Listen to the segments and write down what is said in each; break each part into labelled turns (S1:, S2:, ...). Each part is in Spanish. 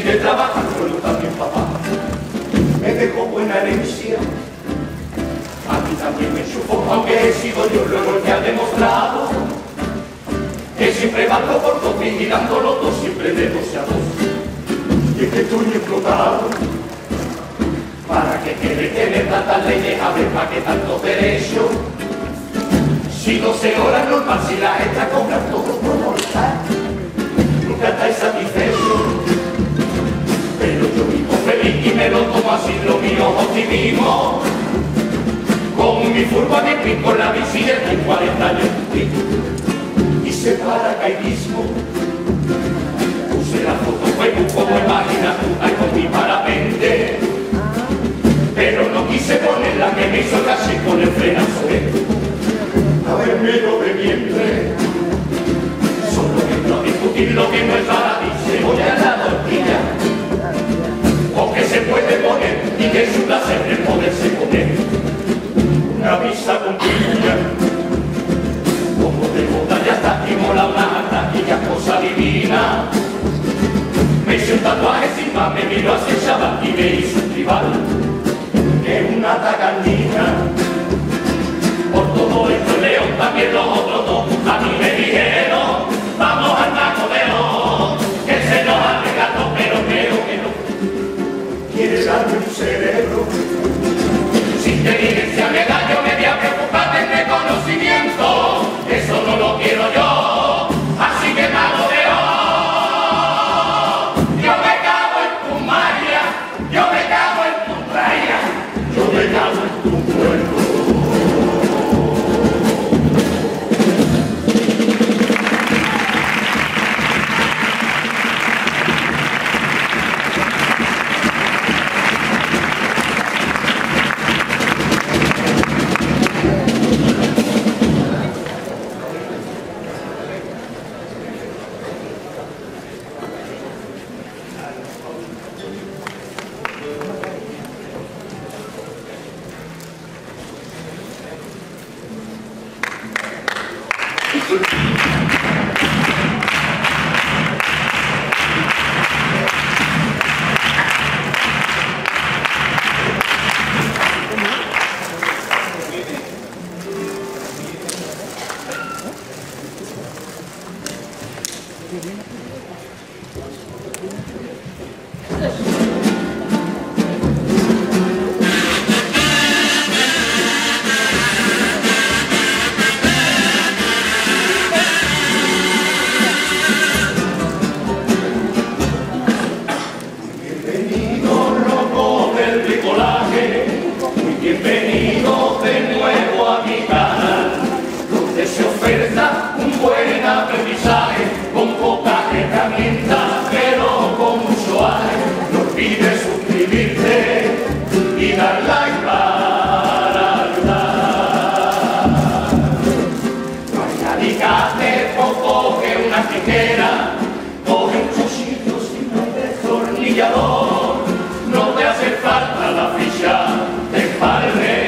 S1: sigue trabajando también papá. Me dejó buena herencia, a mí también me chupó, aunque he sido yo luego el que ha demostrado que siempre bajo por dos y dando los dos siempre de 12 a 2. Y es que estoy explotado, para que quede tener tantas leyes, a ver para qué tantos derechos. Si 12 horas normal, si las extra cobran todo por mortal, nunca estáis satisfechos. Pero yo vivo feliz y me lo tomo así, lo mío optimismo. Con mi furgoneta y pico en la bicicleta en 40 años hice paracaidismo. Puse la foto Facebook como imagina tú, ahí con mi parapente. Pero no quise ponerla que me hizo casi con el frenazo. A ver, medio de vientre. Solo entro a discutir lo que no es para ti. Cebolla en la tortilla. O que se puede poner y que es un placer el poderse comer. Una pizza con piña. Como de boda ya está y mola una taquilla, cosa divina. Me hice un tatuaje encima, me miró hacia el chaval y me hizo un tribal. Que una tacanina. Por todo esto el león, también los otros dos, a mí me dijeron, vamos al Taco de León, que se nos ha regado, pero creo que no. Quiere darme un cerebro, si inteligencia me da, yo me voy a preocupar del reconocimiento, eso no lo quiero yo, así que Taco de León, yo me cago en tu magia, yo me cago en tu playa, yo me cago en tu pueblo. Bienvenido de nuevo a mi canal, donde se oferta un buen aprendizaje, con pocas herramientas, pero con mucho aire. No olvides suscribirte y dar like para ayudar. No hay alicate, coge una tijera, coge un cuchillo si no hay destornillador, no te hace falta la ficha de padre.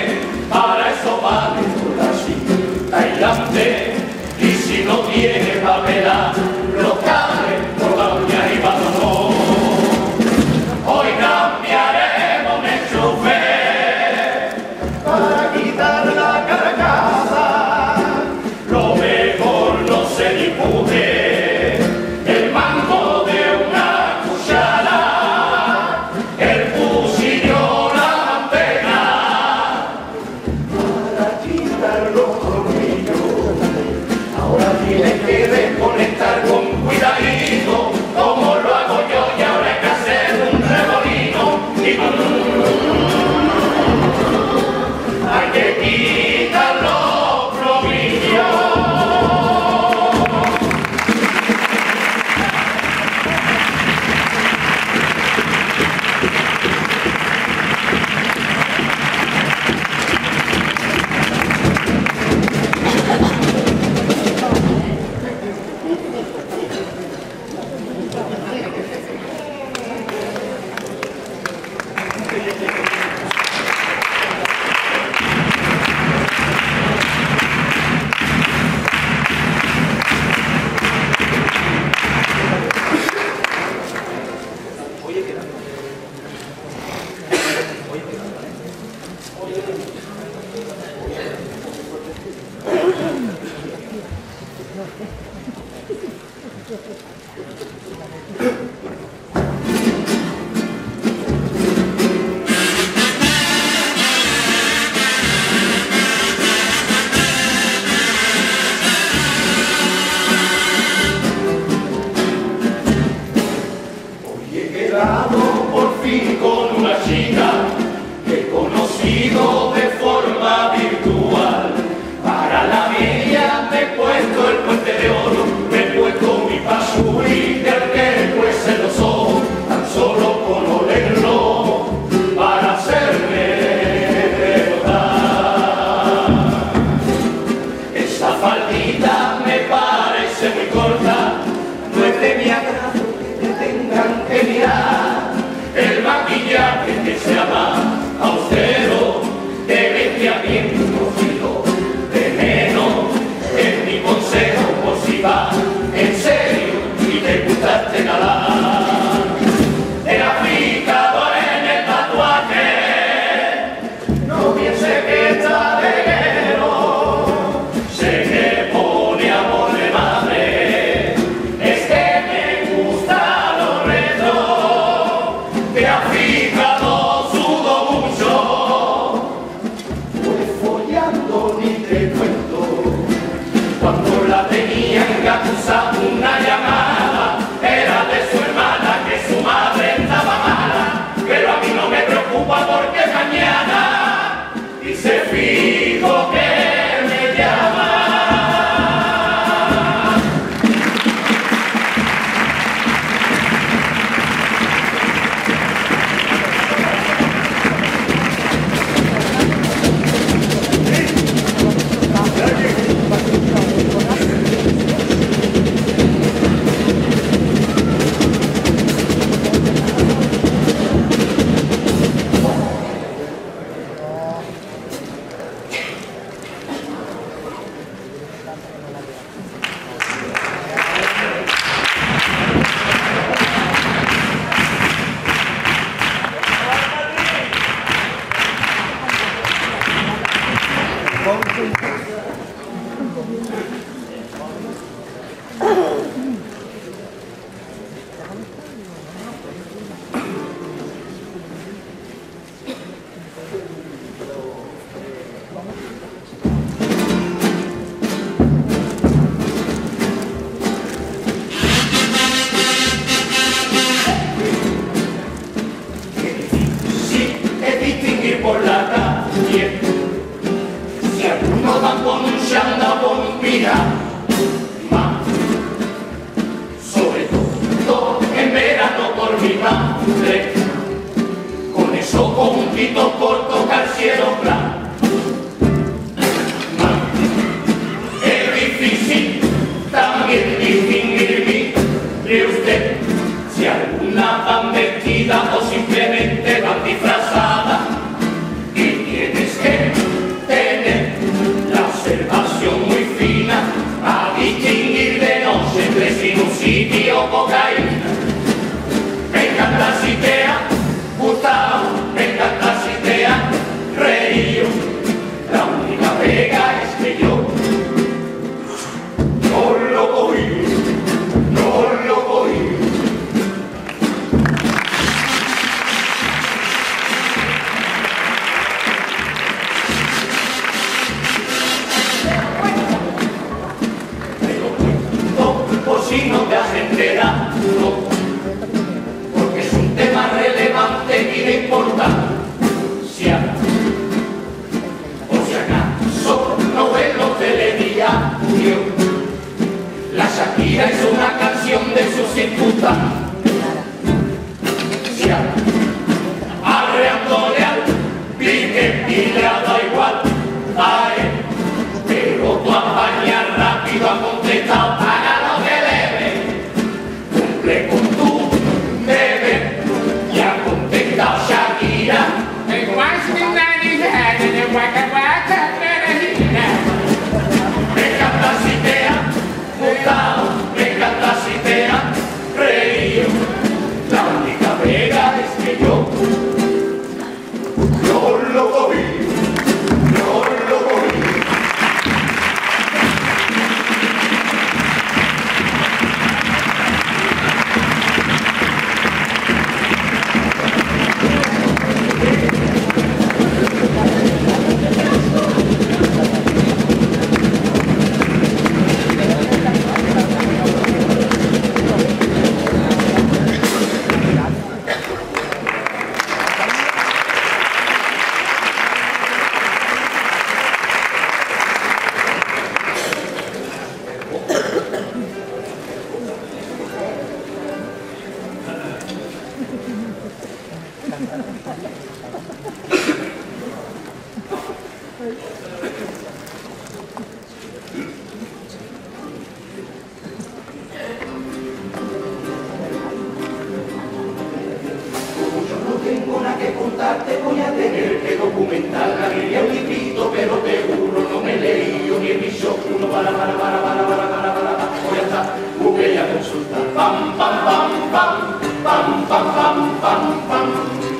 S1: Que contarte, voy a tener que documentar la Biblia un librito, pero te juro no me he leído ni el bicho uno para, voy a estar, busqué a consultar, pam, pam, pam, pam, pam, pam, pam, pam, pam.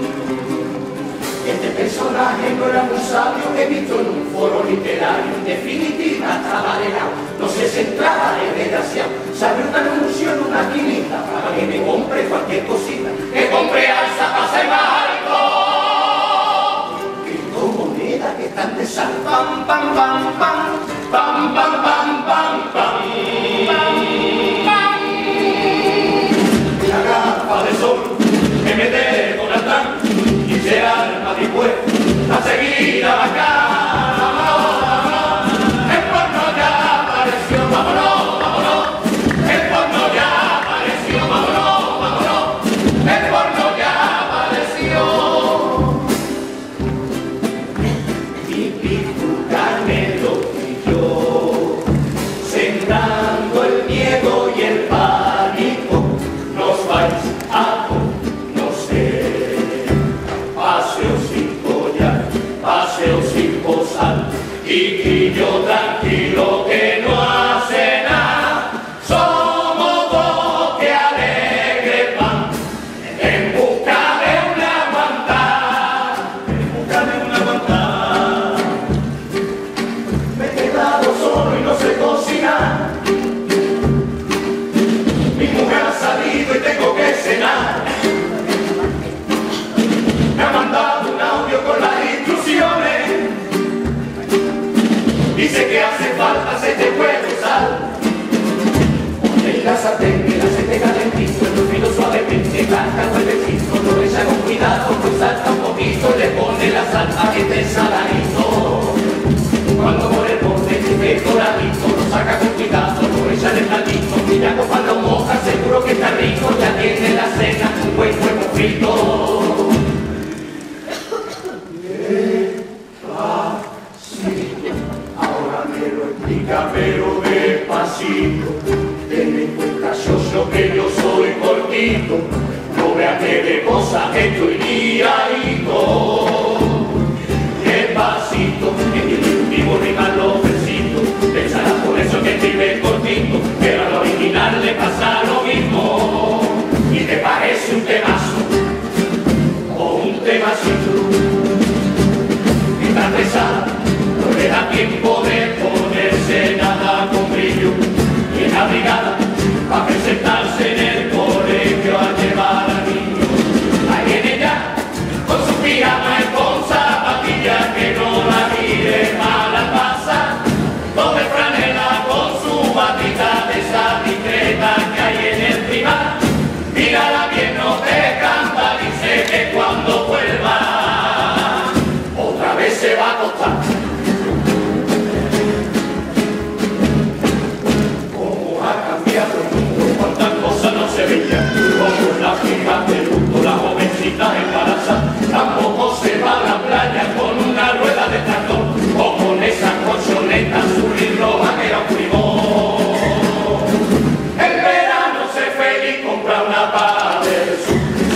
S1: Este personaje no era muy sabio, he visto en un foro literario, en definitiva estaba helado, no se centraba en desgraciado, salió un anuncio en una quinita para que me compre cualquier cosita, que compre alza para ser más alto, grito moneda que están de sal, pam, pam, pam, pam, pam, pam, pam, pam, pam, pam, pam. La gafa de sol que me dé Donald Trump y se arma después a seguir a la cara, vámonos, el porno ya apareció, vámonos, el porno ya apareció, vámonos, el porno ya apareció. Y Picucarme lo brilló, sembrando el miedo y el pánico, nos vais a conocer. Paseo sin collar, paseo sin posar, chiquillo tranquilo que no hace nada, somos dos que alegre van, en busca de una guantá, me he quedado solo y no sé cocinar, mi mujer ha salido y tengo que cenar. Me ha mandado un audio con las instrucciones. Dice que hace falta aceite fuego y sal. Ponle la sartén, el aceite calentito, el filo suavemente, blanca o el vecino, lo echa con cuidado, pues salta un poquito, le pone la sal a que esté saladito. Cuando por el borde esté doradito, lo saca con cuidado, lo echa en el platito, y ya cuando moja seguro que está rico, ya tiene la cena, un buen huevo frito. Ahora me lo explica, pero despacito. Ten en cuenta, yo que yo soy cortito. No veas que de cosas estoy liadito. Despacito, en mi último riman los versitos. Pensarás por eso que escribe cortito, pero al original le pasa lo mismo. Y te parece un temazo o un temacito. Está pesada, no le da tiempo de ponerse nada con brillo, y en la brigada va a presentarse en el colegio a llevar al niño. Ahí viene ya con su pijama y con zapatillas, que no la mire mala pasa, doble franela con su batita de esa discreta que hay en el primar. Mírala bien, no te escandalice que cuando vuelva se va a acostar. Cómo ha cambiado el mundo, cuántas cosas no se veían, como la fija de luto, la jovencita embarazada, tampoco se va a la playa con una rueda de tractor, o con esa colchoneta azul roja que era un primor. El verano se fue y compra una pala del sur.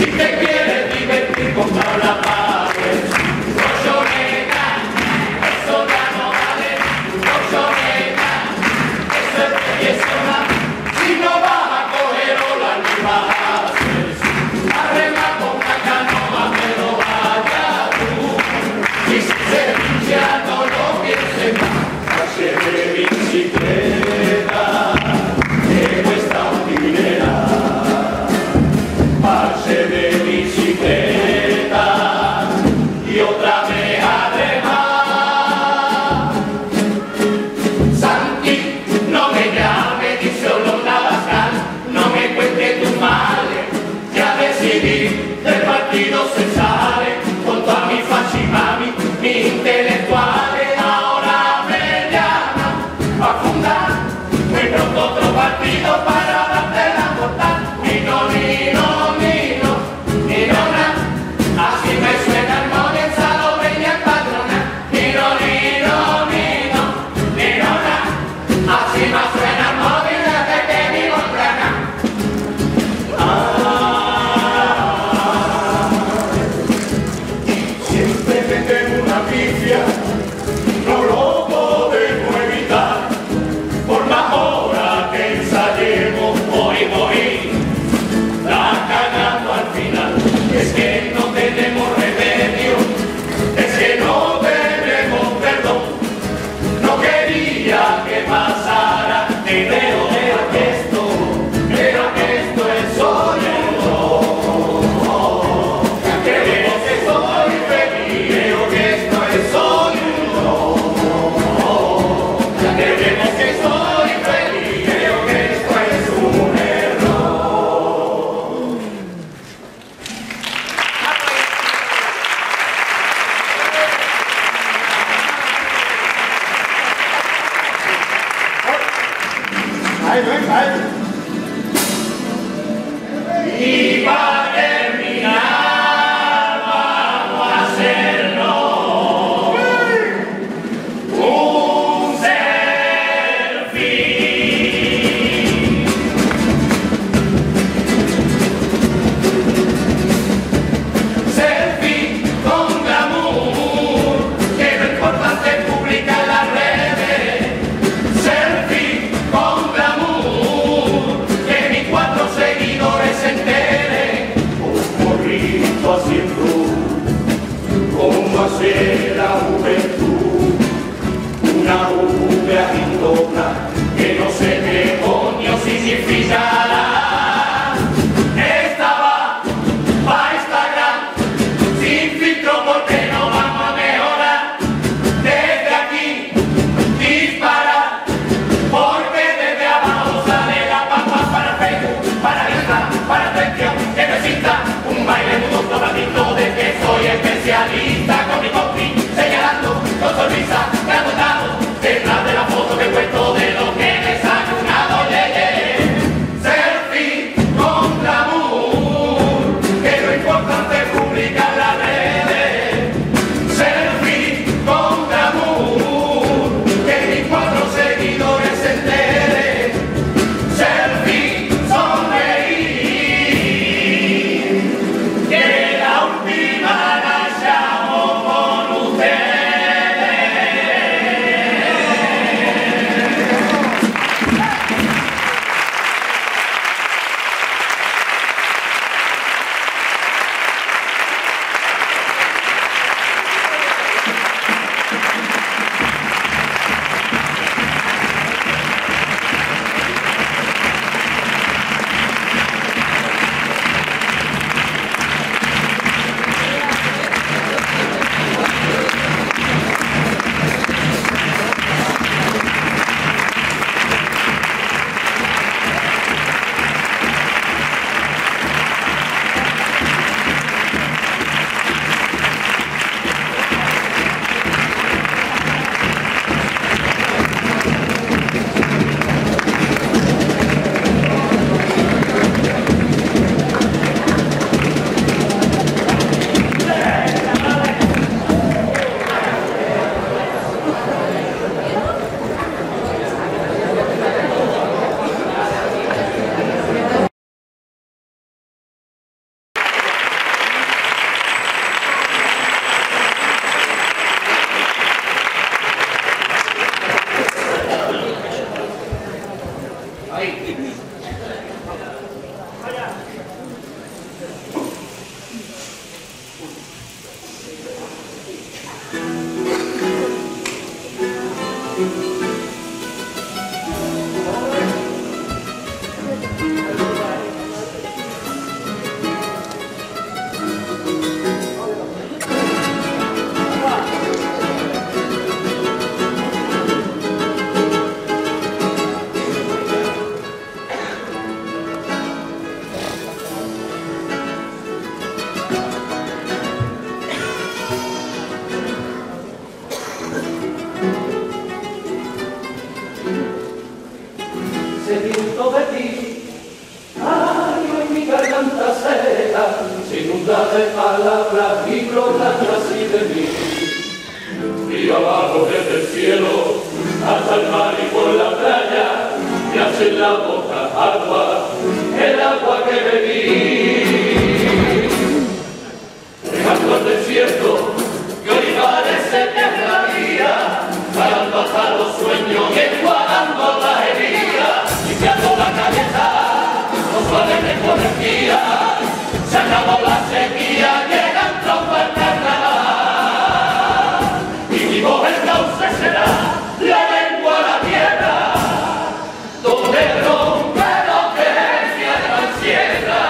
S1: inunda de palabras y brotan así de mí. Río abajo desde el cielo, hasta el mar y por la playa, me hace en la boca agua, el agua que bebí. Dejando el desierto, que hoy parece que es la vida, parando hasta los sueños y enjuagando la herida, limpiando la cabeza, los suaves con energía, se acabó la sequía, llegan trompas al carnaval, y vivo el cauce será la lengua a la tierra, donde rompe lo que el cielo encierra.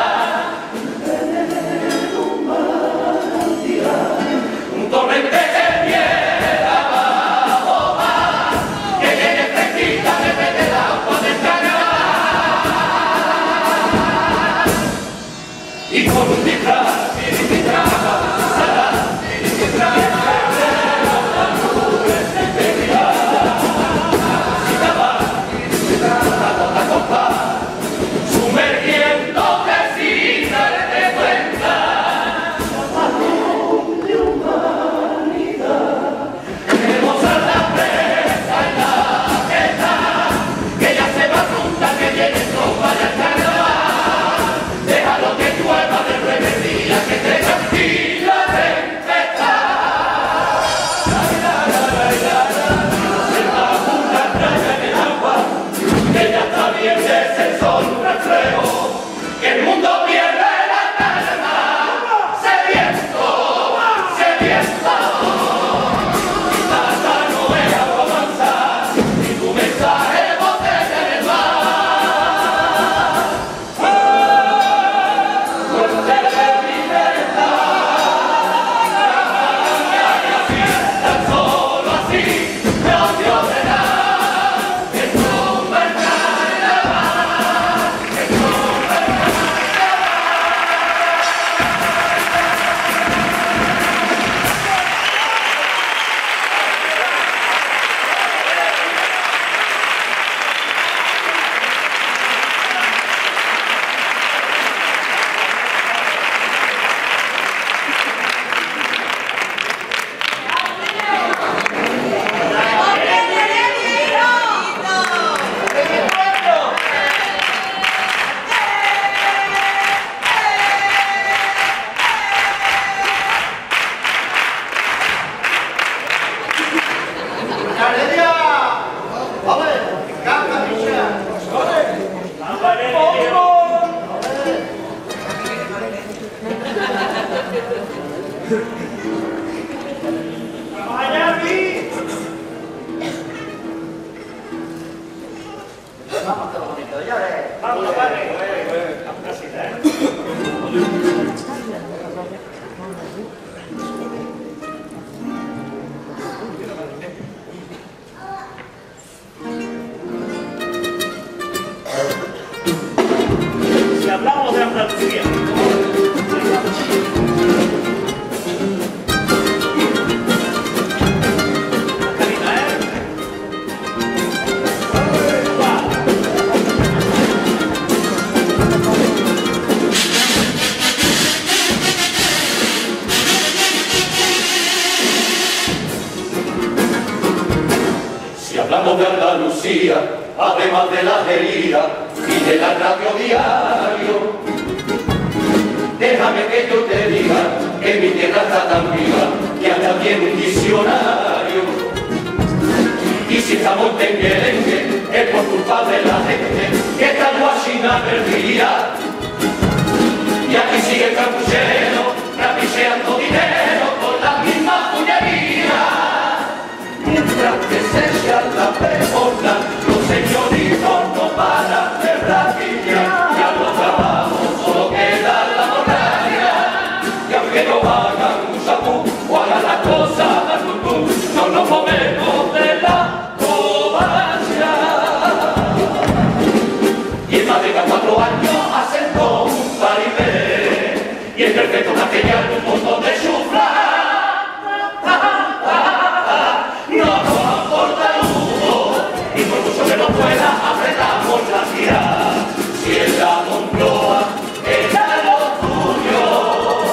S1: Un torrente que viene abajo va, que viene fresquita desde el agua del canal, y con un disfraz,
S2: si hablamos de Andalucía,
S1: hablamos de Andalucía, además de la heridas y de la radio diario. Déjame que yo te diga que mi tierra está tan viva que hasta tiene un diccionario. Y si estamos en Tenguerengue es por culpa de la gente que está guachina perdida. Y aquí sigue el capuchero trapicheando dinero con la misma puñería. Mientras que se echa la pegona, los señoritos no paran de raquillar. Ya los trabajos solo queda la morralla. Y aunque no hagan un sapú o hagan las cosas al tutú, no nos movemos de la cobaya. Y en más de 4 años hacen todo un paribé. Y el perfecto castellano un montón de chufla. Pueda apretamos la tira, si en la Moncloa era lo tuyo,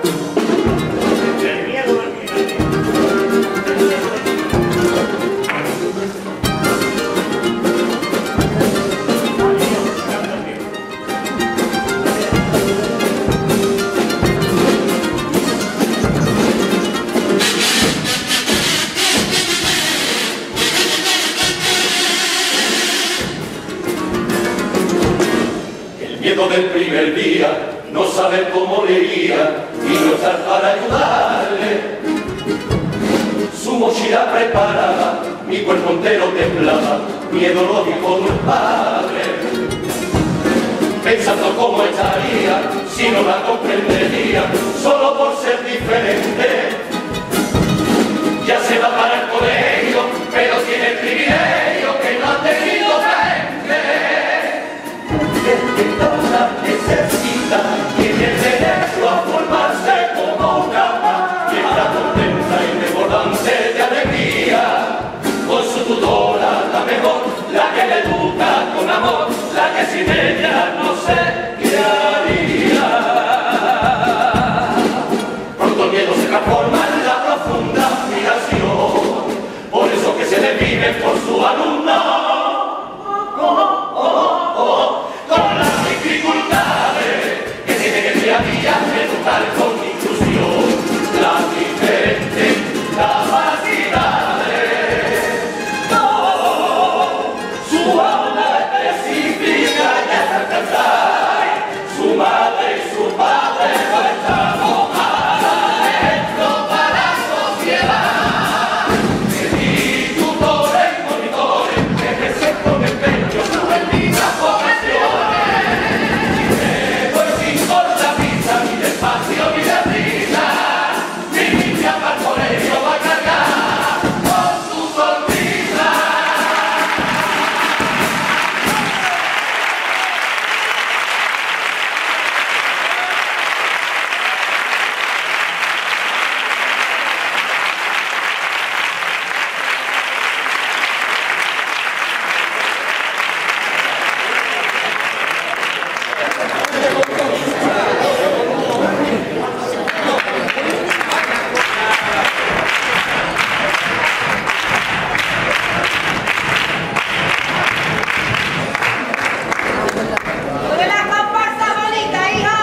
S2: El miedo del crimen.
S1: El miedo del primer día, no saber cómo leía y no estar para ayudarle. Su mochila preparada, mi cuerpo entero temblaba, miedo lo dijo mi padre. Pensando cómo estaría, si no la comprendería, solo por ser diferente. Ya se va para el colegio, pero tiene el privilegio que no ha tenido frente. El que toda necesita, tiene el derecho a formarse como una paz, y está contenta y desbordante de alegría, con su tutora, la mejor, la que le educa con amor, la que sin ella no sé qué haría. Pronto el miedo se transforma en la profunda admiración, por eso que se le vive por su alumno. Con las dificultades que tiene que día a día educar con inclusión, las diferentes capacidades. Su aula específica ya está alcanzar, su madre y su padre no estamos adentro para la sociedad. Y tutores y monitores que crecen con empeño en vidas vocaciones. Y luego sin cortapisa, ni despacio ni de prisa, mi niña para el colegio va a cargar con su sonrisa.
S3: ¡De la comparsa bonita, hijo!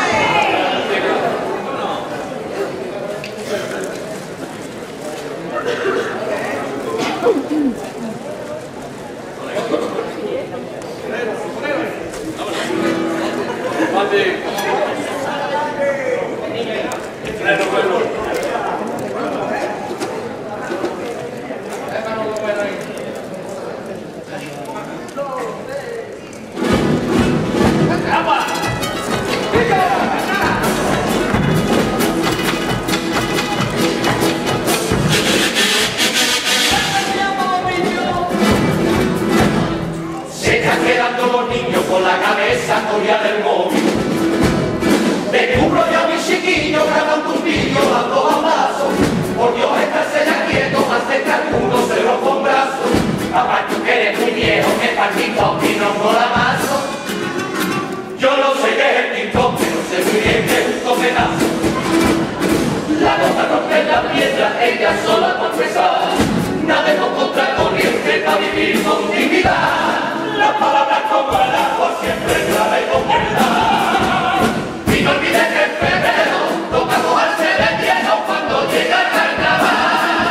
S1: Se están quedando los niños con la cabeza colgada del móvil. Descubro ya a mi chiquillo grabando un vídeo dando abrazos. Por Dios, estarse ya quieto, hace que alguno se lo con brazos. Papá, tú que eres muy viejo, que para el TikTok y no mola más. Yo no sé qué es el TikTok, pero sé muy bien que es un copedazo. La gota rompe la piedra, ella sola confesada. Nademos contra corriente para vivir con dignidad. Las palabras como el agua siempre clara y con verdad. Y no olvides que en febrero toca mojarse de hielo cuando llega el carnaval.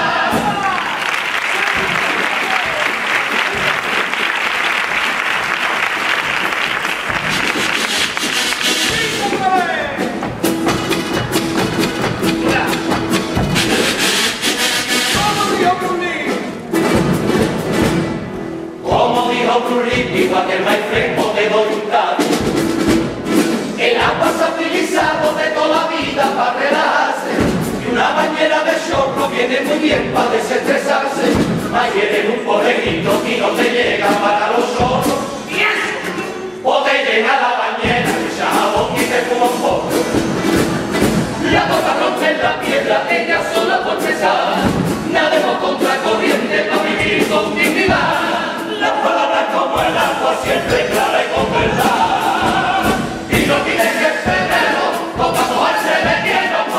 S1: Como dijo Brulín, igual que el maestro te doy un dato. El agua se ha utilizado de toda la vida para relajarse, y una bañera de chorro viene muy bien para desestresarse. Ayer en un conejito y no te llega para los chorros. O te llena la bañera, echa jabón y te fuma un poco. La gota rompe la piedra, ella sola por pesar. Nademos contra corriente para vivir con dignidad. Las palabras como el agua siempre clara y con verdad. Y no olvides que en febrero toca mojarse de hielo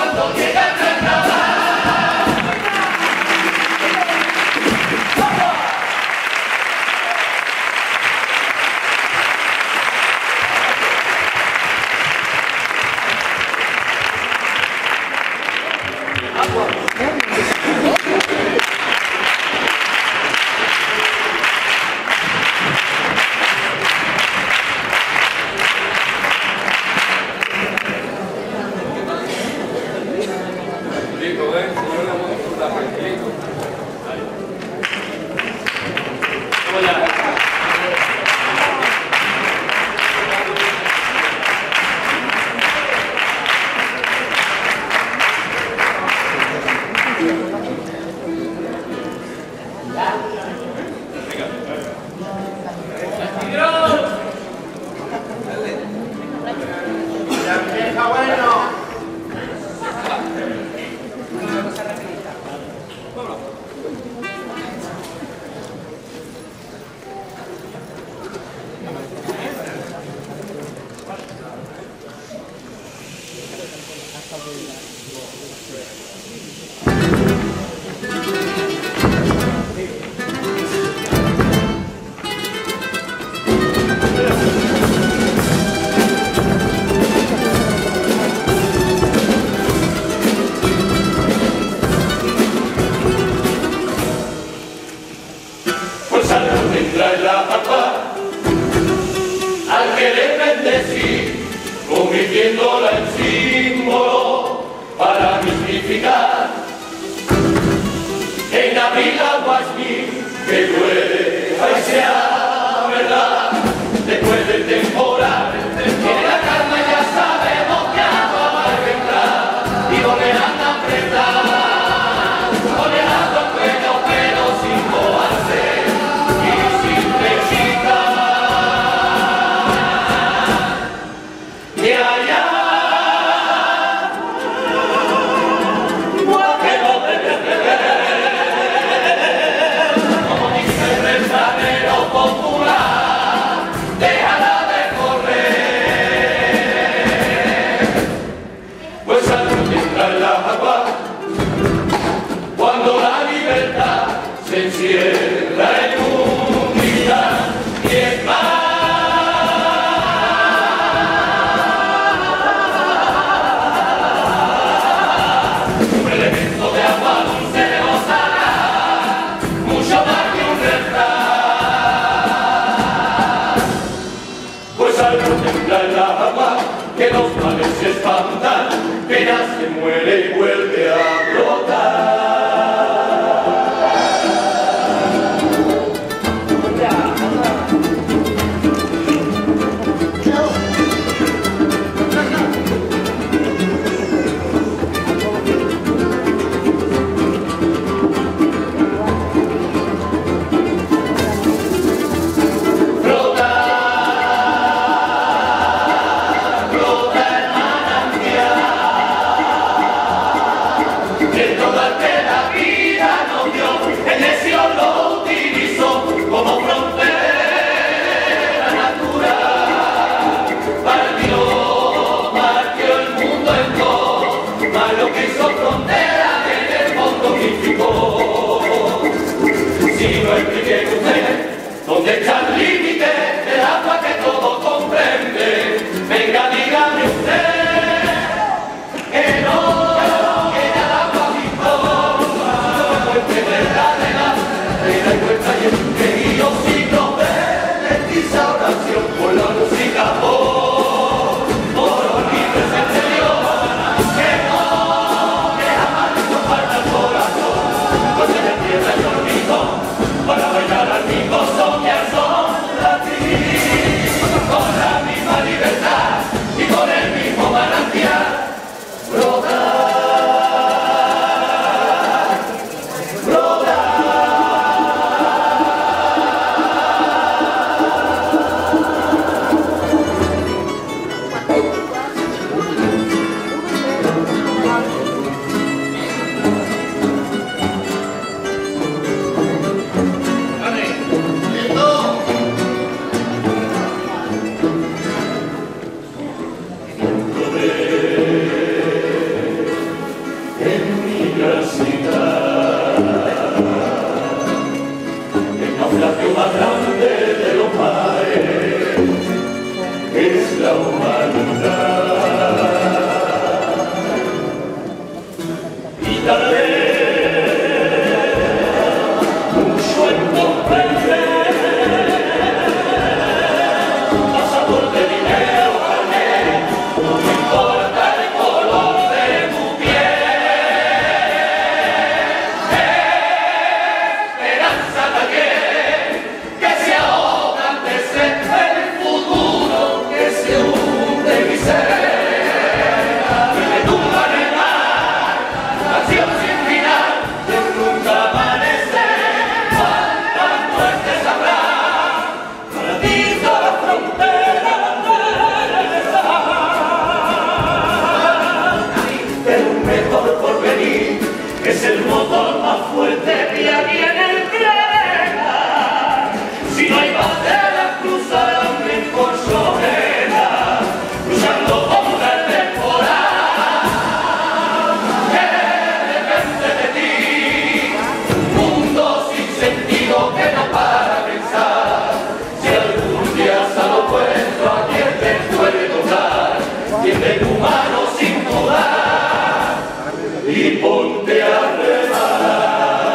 S1: Pues algo tendrá en la papa al querer bendecir, convirtiéndola en símbolo para mistificar. En abril aguas mil, que llueva y sea verdad, después del temporal, tiene la calma y ya sabemos que agua va a entrar y volverán a apretar, volverán los cuellos pero sin moverse y sin rechicar. De allá, que no te como dice el refranero popular, déjala de correr, pues algo tendrá el agua cuando la libertad se encierra en unidad y en paz. Un elemento de agua dulce nos hará mucho más que un refrán, pues algo tendrá el agua que los males se espantan, que ya se muere y vuelve a brotar. Donde está el límite del agua que todo comprende, venga, dígame usted que no, que ya el agua importa, porque de la y cuenta y el querido siglo de esa oración por la música, por los libres exterior, que no, que jamás nos falta el corazón, porque la tierra y hormigón, para bailar al mismo son y al son latín, con la misma libertad y con el mismo manantial brotar, brotar. El naufragio más grande de los mares es la humanidad, y tarde mucho en comprender pasaporte de dinero, carnet, no importa el color de tu piel. Que se ahoga antes el futuro que se hunde en miseria y le tumban el mar, canción sin final. ponte a remar.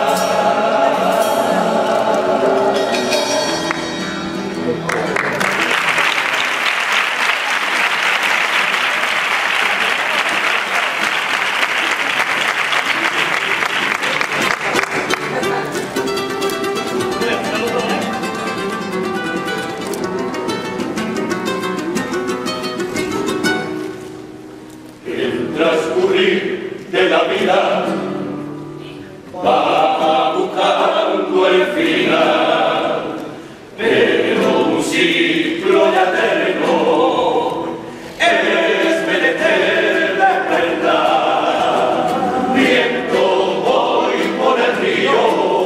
S1: Transcurrir de la vida va buscando el final, pero un ciclo ya terminó, es menester despertar. Viento voy por el río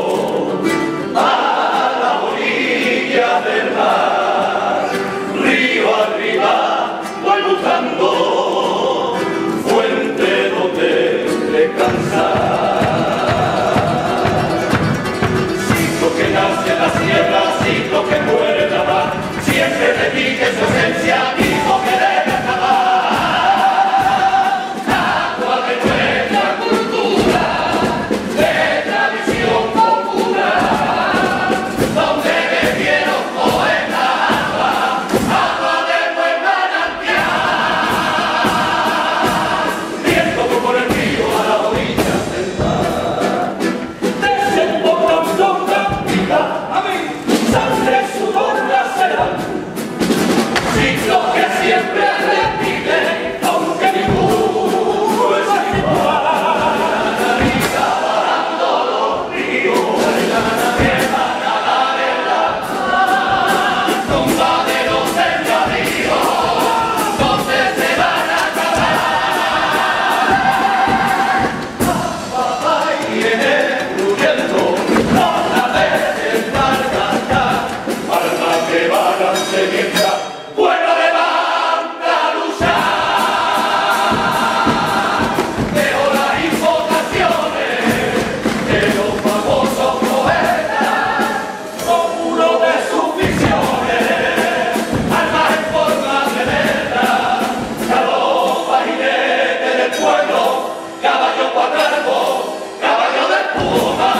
S1: a la orilla del mar, río arriba voy buscando ciclo que nace en la sierra, ciclo que muere en la mar, siempre repite su esencia, mismo que debe acabar. Agua de nuestra cultura, de tradición popular, donde bebieron poetas agua de buen manantial. Viento por el río a la orilla del mar, desembocan toda vida, sangre, sudor, será. Ciclo que siempre repite, aunque ninguno es igual. Y cabalando los ríos, que van a dar en la mar, tumbaderos del río, donde se van a acabar. Viene fluyendo, no la dejes marcar, alma que balance mientras pueblo levanta a luchar. Veo las invocaciones de los famosos poetas, con uno de sus visiones, almas en forma de letra, galopas y jinetes del pueblo, caballo cuadrado, caballo de espuma.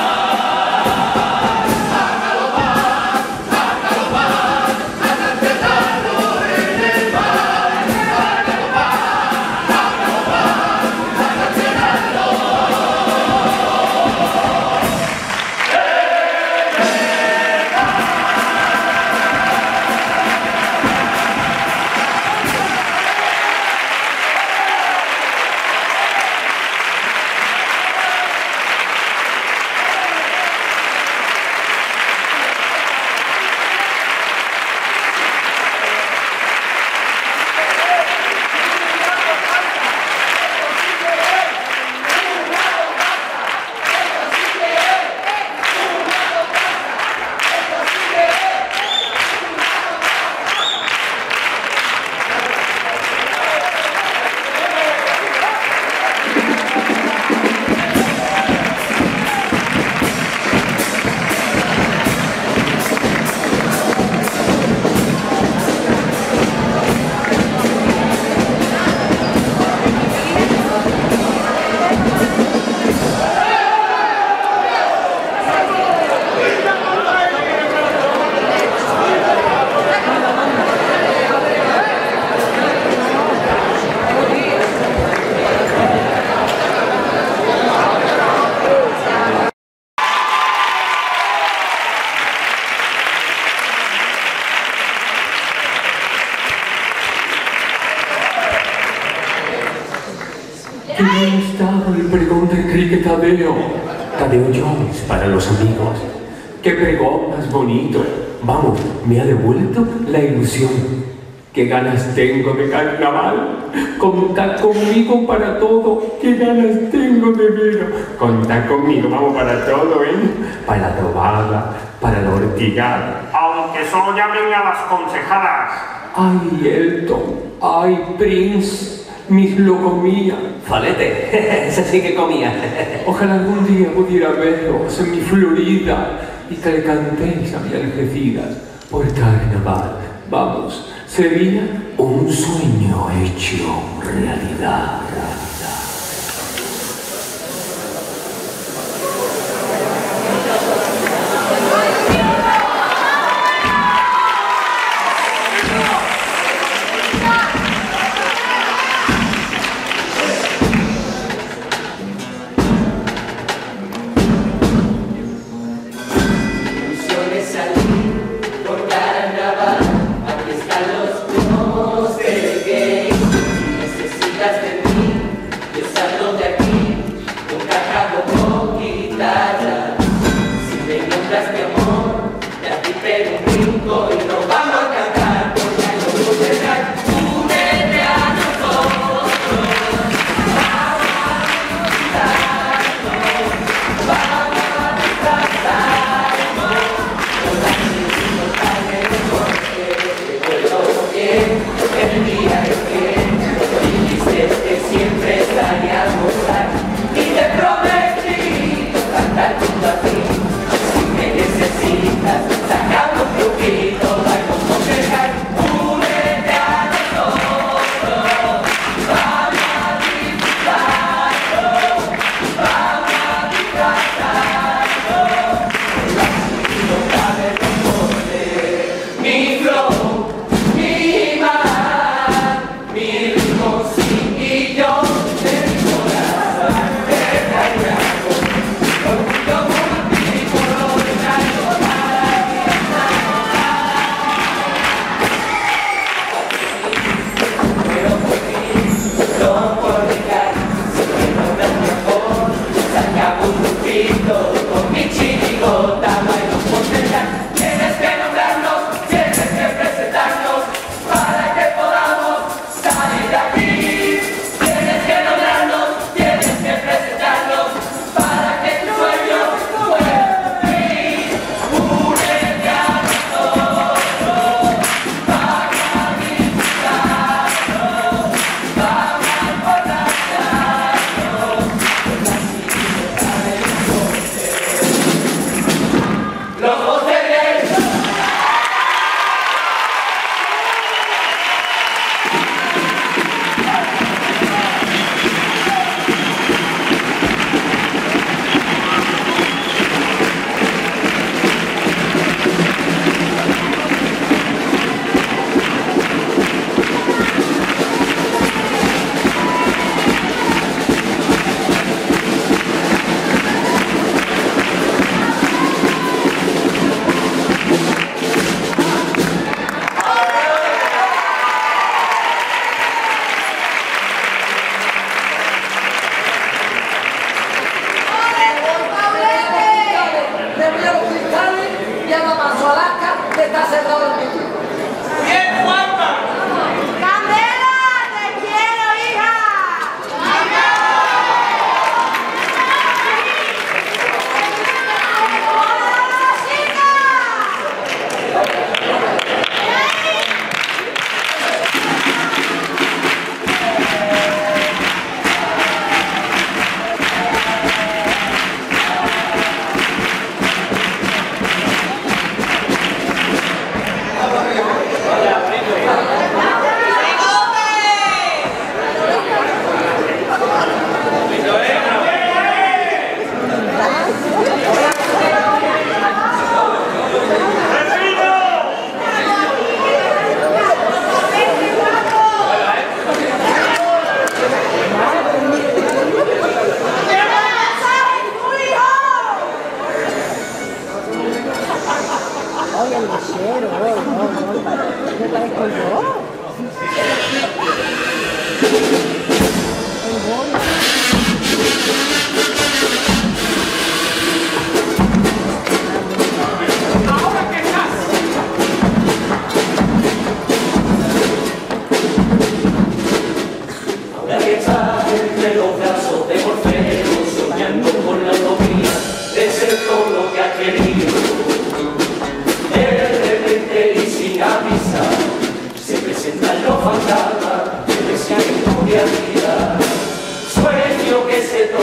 S4: Qué bien estaba el pregón de Enrique Tadeo. Tadeo Jones para los amigos. Qué pregón más bonito. Vamos, me ha devuelto la ilusión. Qué ganas tengo de carnaval. Contad conmigo para todo. Qué ganas tengo de veros. Contad conmigo, vamos para todo, ¿eh? Para la trovada, para la ortigada.
S2: Aunque solo llamen a las concejalas.
S4: Ay, Elton. Ay, Prince. Mis lo comía.
S5: Falete, ese sí que comía.
S4: Ojalá algún día pudiera veros en mi Florida y que le cantéis a mi Algeciras por carnaval. Vamos, sería un sueño hecho realidad.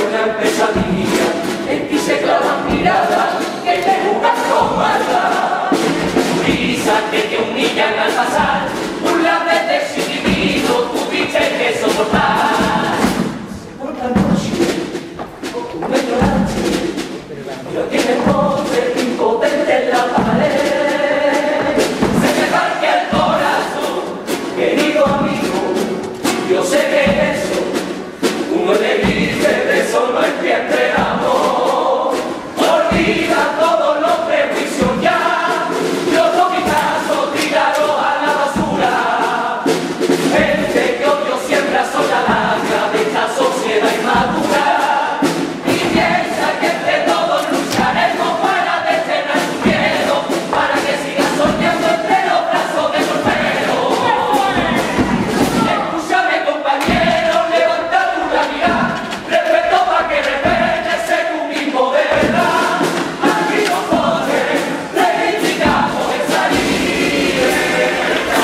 S1: sueñan pesadillas, en ti se clavan miradas que te jugan con maldad. Risas que te humillan al pasar, burlas de desinhibido, tuviste que soportar. Por la noche, tú me lloraste, yo que me pondré impotente en la pared. Se me parte el corazón, querido amigo, yo sé que eso, uno le dice de eso no entiende el amor. Olvida todos los prejuicios ya, los logicazos tirados a la basura. Gente que odio siembra soy la lacra de esta sociedad inmadura. Y piensa que entre todos lucharemos para detener su miedo, para que siga soñando entre los brazos de Morfeo. Escúchame, compañero, levanta tu la mirada, respeto para que respetes, sé tú mismo de verdad. Aquí nosotros reivindicamos esa libertad.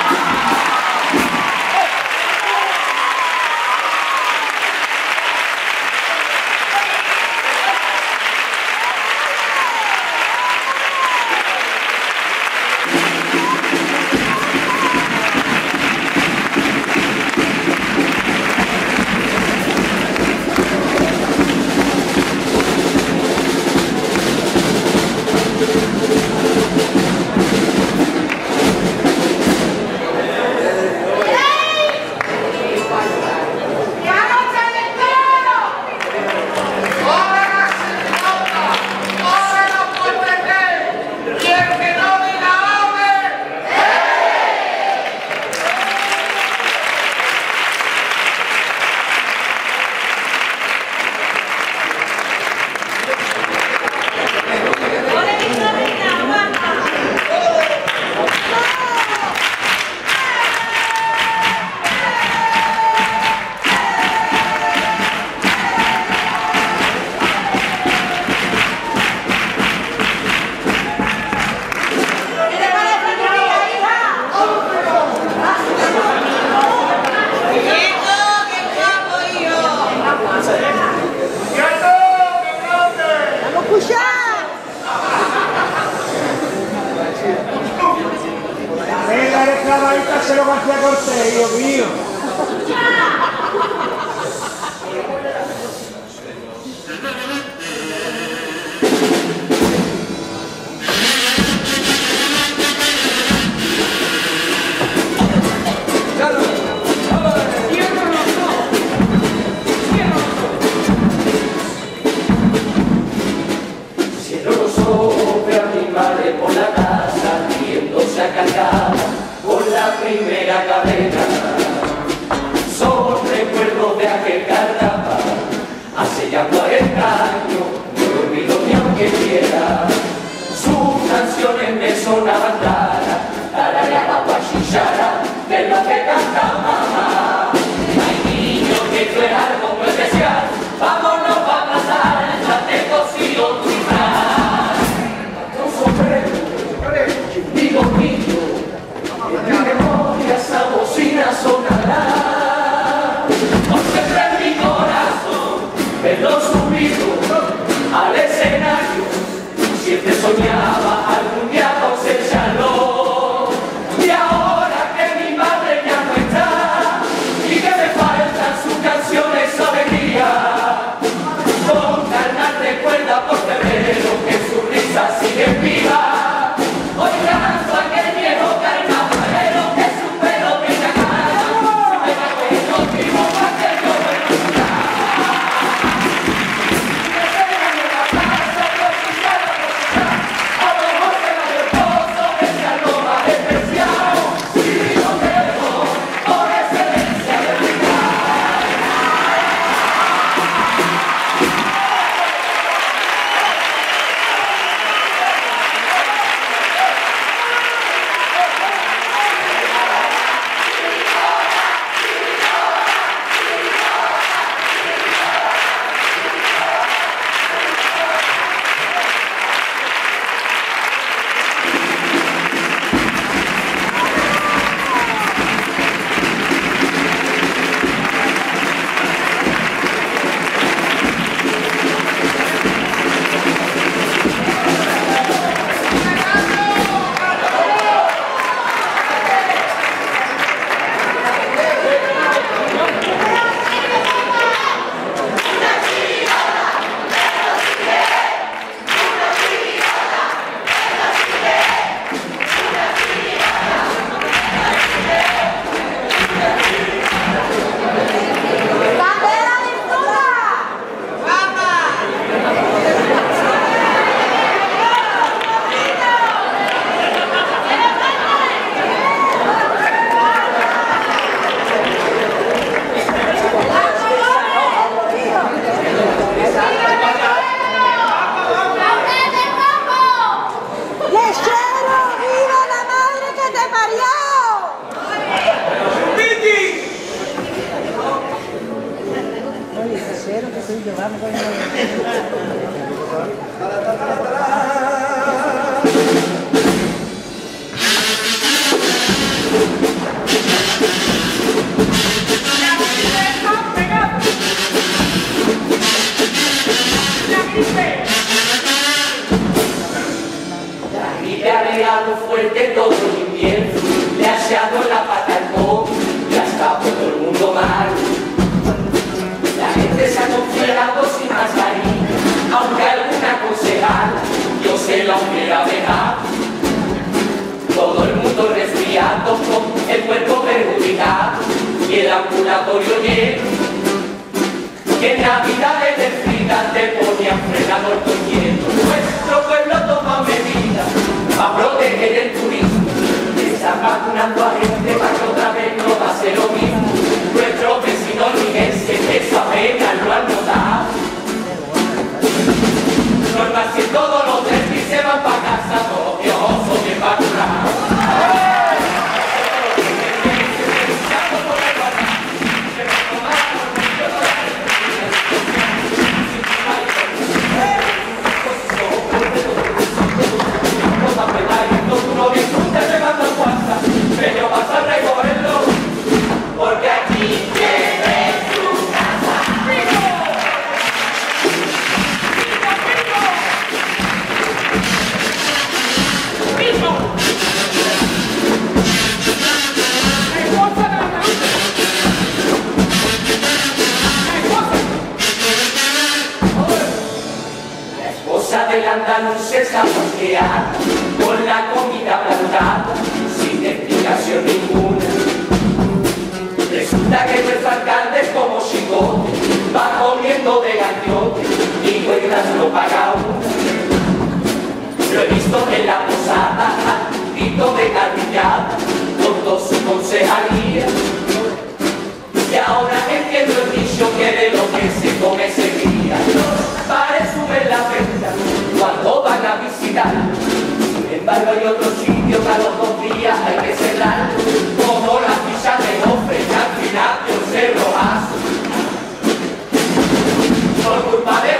S6: Venga, de clavadita se lo García Cortés, Dios mío.
S1: Cierro los ojos, veo a mi madre por la casa, riéndose a carcajadas por la primera cadena. Son recuerdos de aquel carnaval, hace ya 40 años, no lo olvido ni aunque quiera. Sus canciones me sonaban claras, tarareaba guachillara de lo que canta mamá. Hay niños que esto es algo muy especial, vámonos pa' pasar, ya te cosío tu disfraz. Un sombrero, digo niño, en mi memoria esa bocina sonará. Por siempre en mi corazón, verlo subido al escenario, siempre soñaba algún día cosecharlo. Y ahora que mi madre ya no está y que me faltan sus canciones alegría, con carnal recuerda por febrero que su risa sigue viva. Hoy lanzo aquel viejo carnavalero que su pelo tenga cara, me da bueno vivo pa' que yo me luchara. Y me pegan en la plaza, yo quisiera cosechar, ahora La gripe ha pegado fuerte todo el invierno, le ha echado la pata al COVID y ha estado todo el mundo mal. La gente se ha confiado sin mascarilla, aunque alguna aconsejada yo se la hubiera dejado. Todo el mundo resfriado, con el cuerpo perjudicado y el ambulatorio lleno. Que en Navidades de fritas te ponían frenador corriendo. Nuestro pueblo toma medidas para proteger el turismo. Están vacunando a gente para que otra vez no pase lo mismo. Nuestros vecinos liguenses eso apenas lo han notado. Normal si todos los tres se van para casa, todos piojosos bien vacunados. Pero vas a recogerlo, porque aquí tienes tu casa. ¡Pico! ¡Pico, pico! ¡Pico! ¡Esposa de la marucha! La esposa del andaluz se está bloqueada con la comida plantada, sin explicación ninguna. Resulta que nuestro alcalde es como chicote, va comiendo de galliote y cuentas no paga una. Lo he visto en la posada, altito de carrillada, con toda su concejalía. Y ahora entiendo el dicho que de lo que se come se cría. Los bares suben la venta cuando van a visitar. Sin embargo hay otros sitios que a los 2 días hay que cerrar, como la ficha de ofre al final de un cerro Por culpa de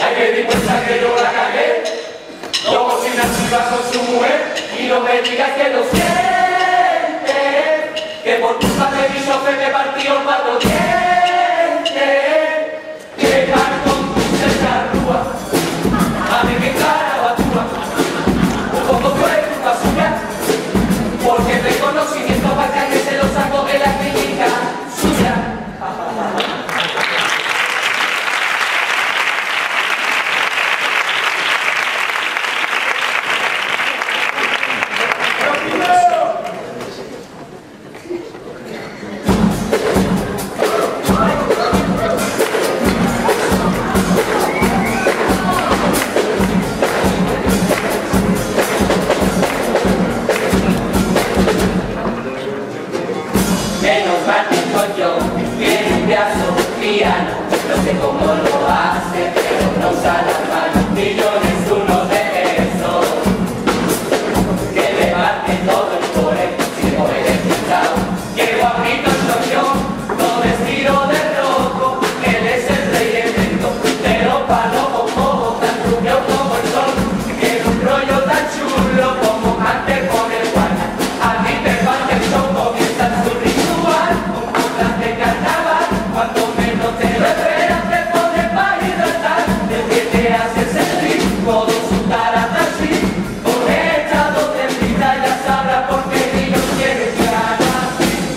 S1: Ahí me di cuenta que yo la cagué, como si naciera con su mujer, y no me digas que lo sientes, que por culpa de mi chofer me partió un pato dientes, que van con tu cercarrúa, a mí me cara batúa, un poco fue culpa suya, porque el reconocimiento para que se lo saco en la clínica suya. Menos mal que soy yo, tiene un pedazo piano, no sé cómo lo hace, pero no usa las manos, millones uno de esos, que levante todo el core, sin poder escuchar, que guapito soy yo, no vestido de rojo, él es el rey evento, pero palo como tan rubio como el sol, que un rollo tan chulo como antes con el guana, a ti te falta el show, comienza su de carnaval, cuando menos te lo esperas te pones para hidratar, el que te hace sentir todo su tarata así, por echado de vida ya sabrá por qué niños quieres ganar.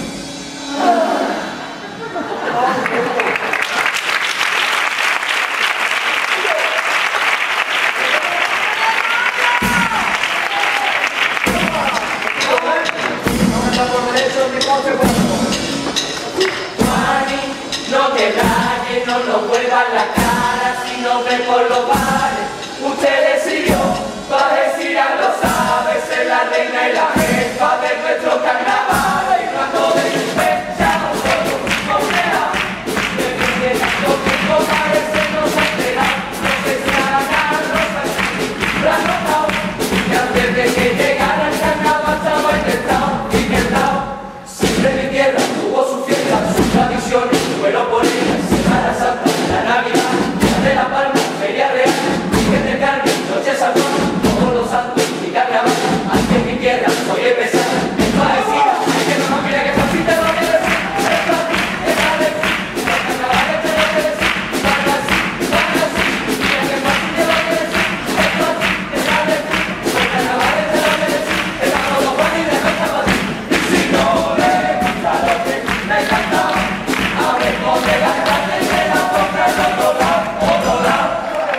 S1: No te rayes, no nos vuelvas la cara si no ven por los bares. Usted decidió, va a decir a los aves, es la reina y la jefa de nuestro carnaval. Y cuando despechamos todos, no será, lo que no parece no se entera, no se sacan los así, ranotao. Y antes de que llegara el carnaval estaba intentado, siempre mi tierra tuvo su fiesta, sus tradiciones. Fueron por ella, Semana Santa, la Navidad, Día de la Palma, Feria Real, Virgen del Carmen, Noche San Juan, todos los santos y carnaval. Aquí en mi tierra soy el pesado, es parecida, hay que no mira que fácil te lo voy a decir. Es fácil, es alegre, los carnavales te lo voy a decir. Van así, mira que fácil te lo voy a decir. Es fácil, es alegre, los carnavales te lo voy a decir. Estamos los Juan y de Costa Madrid. Y si no le gusta lo que me encantaba, de la carne de la boca al otro lado.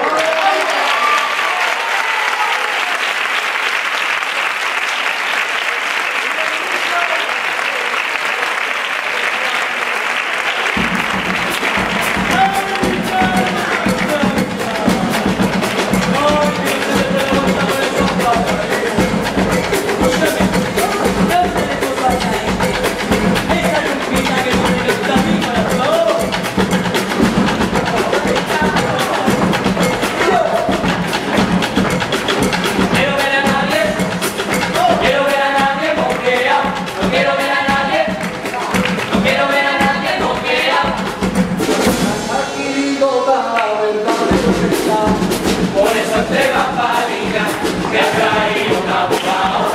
S1: Por eso te va Farina, que ha traído una bomba.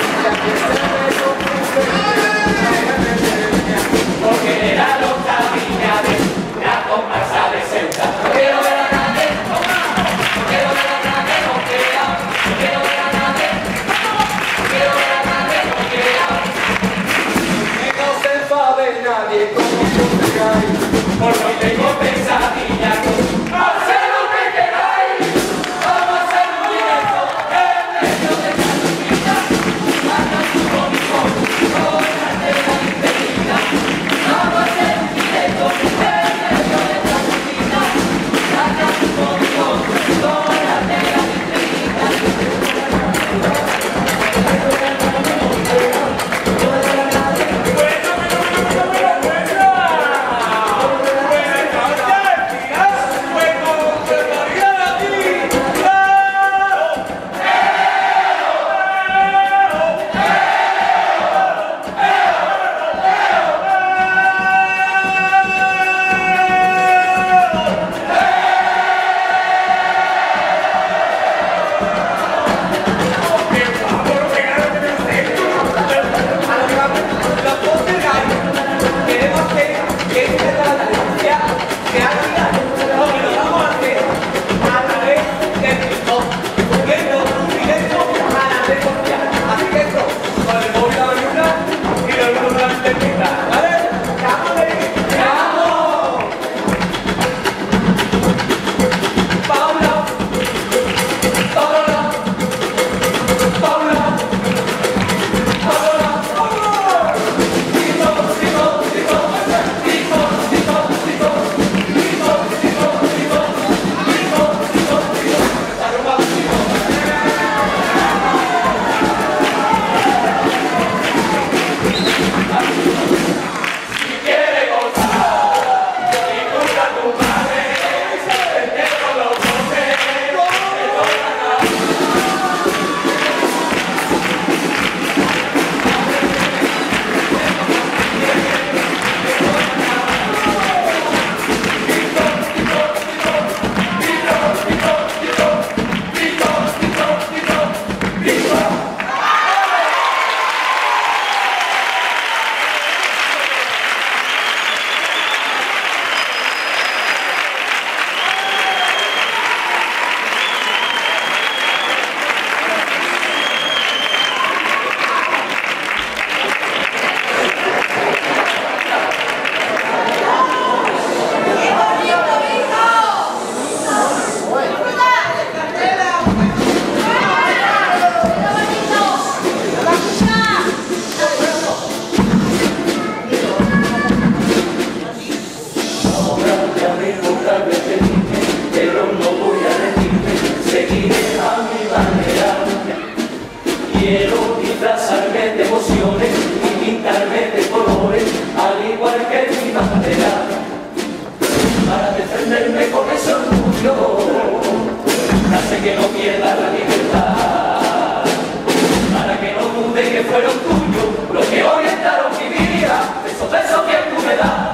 S1: Porque era los caminares, la comparsa de Ceuta. No quiero ver a nadie, no quiero ver a nadie, no quiero, no quiero ver a nadie, no quiero ver a nadie, no quiero. Que no se enfade nadie como yo te cae, porque hoy tengo pesadilla con hacer lo que queráis. Vamos a quiero disfrazarme de emociones y pintarme de colores, al igual que mi bandera, para defenderme con ese orgullo, hace que no pierda la libertad, para que no dude que fueron tuyos los que orientaron mi vida, esos besos que tú me das.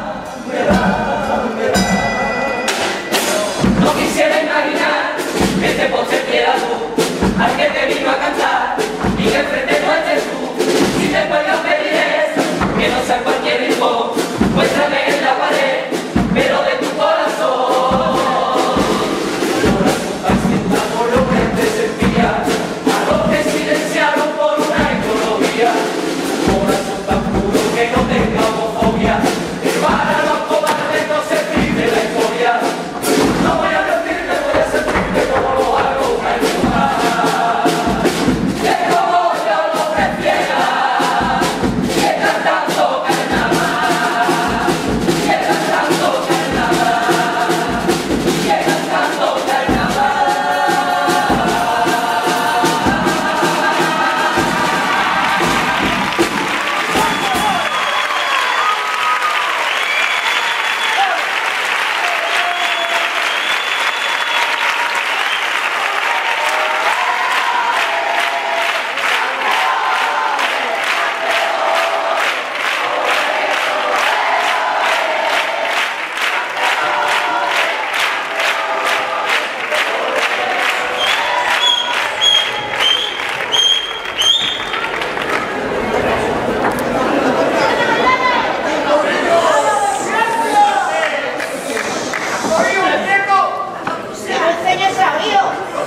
S1: No quisiera imaginar que te poseera tú, al que te vino a cantar y que enfrente no estés tú. Si te cuelgas pediré que no sea cualquier rincón, muéstrame en la pared, pero de tu corazón. Corazón pacienta por lo que te sentía, a los que silenciaron por una ecología. Corazón tan puro que no tenga homofobia, que para los cobardes no se pide la historia. No voy a mentirte, voy a sentirte como lo hago una ilusión. Es como yo lo prefiera, que cantando carnaval, que cantando carnaval, que cantando carnaval.
S3: Si no enseñas a Río.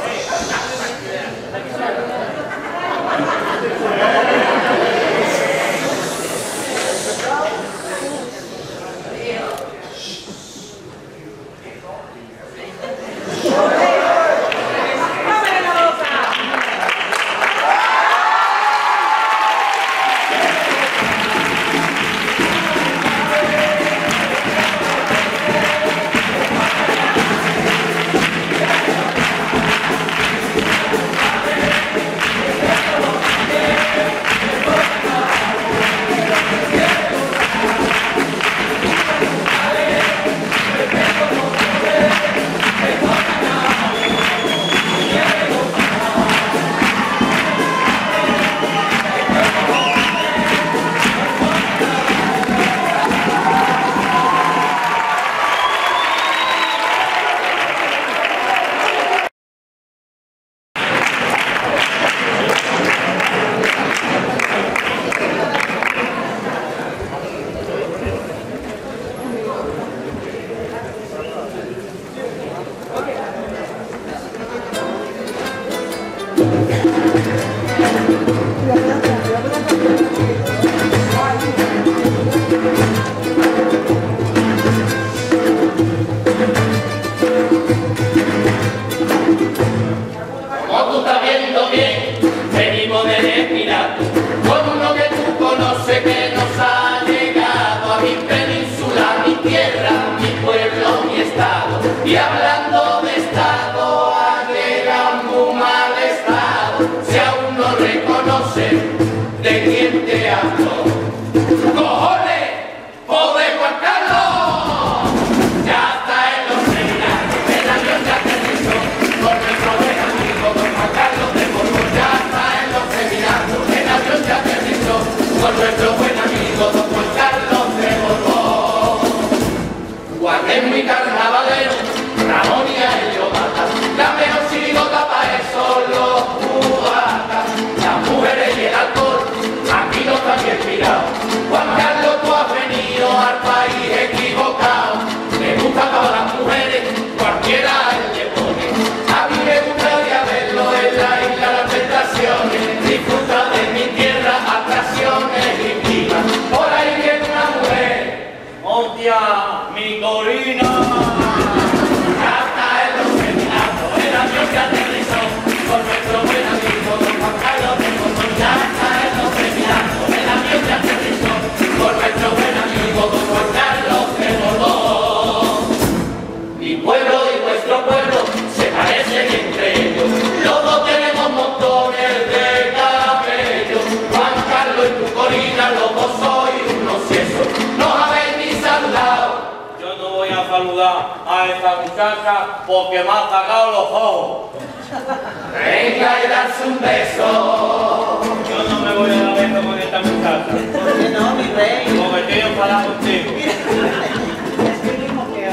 S1: Como tú estás viendo bien, venimos de desfilar con uno que tú conoces que nos ha llegado a mi península, mi tierra, mi pueblo, mi estado. Y hablando de estado, ha llegado muy mal estado.
S7: casa porque me han sacado los ojos.
S1: Venga y darse un beso.
S7: Yo no me voy a dar beso con esta muchacha.
S8: ¿Por qué no, mi rey?
S7: Porque estoy enfadado contigo.
S8: Escribimos que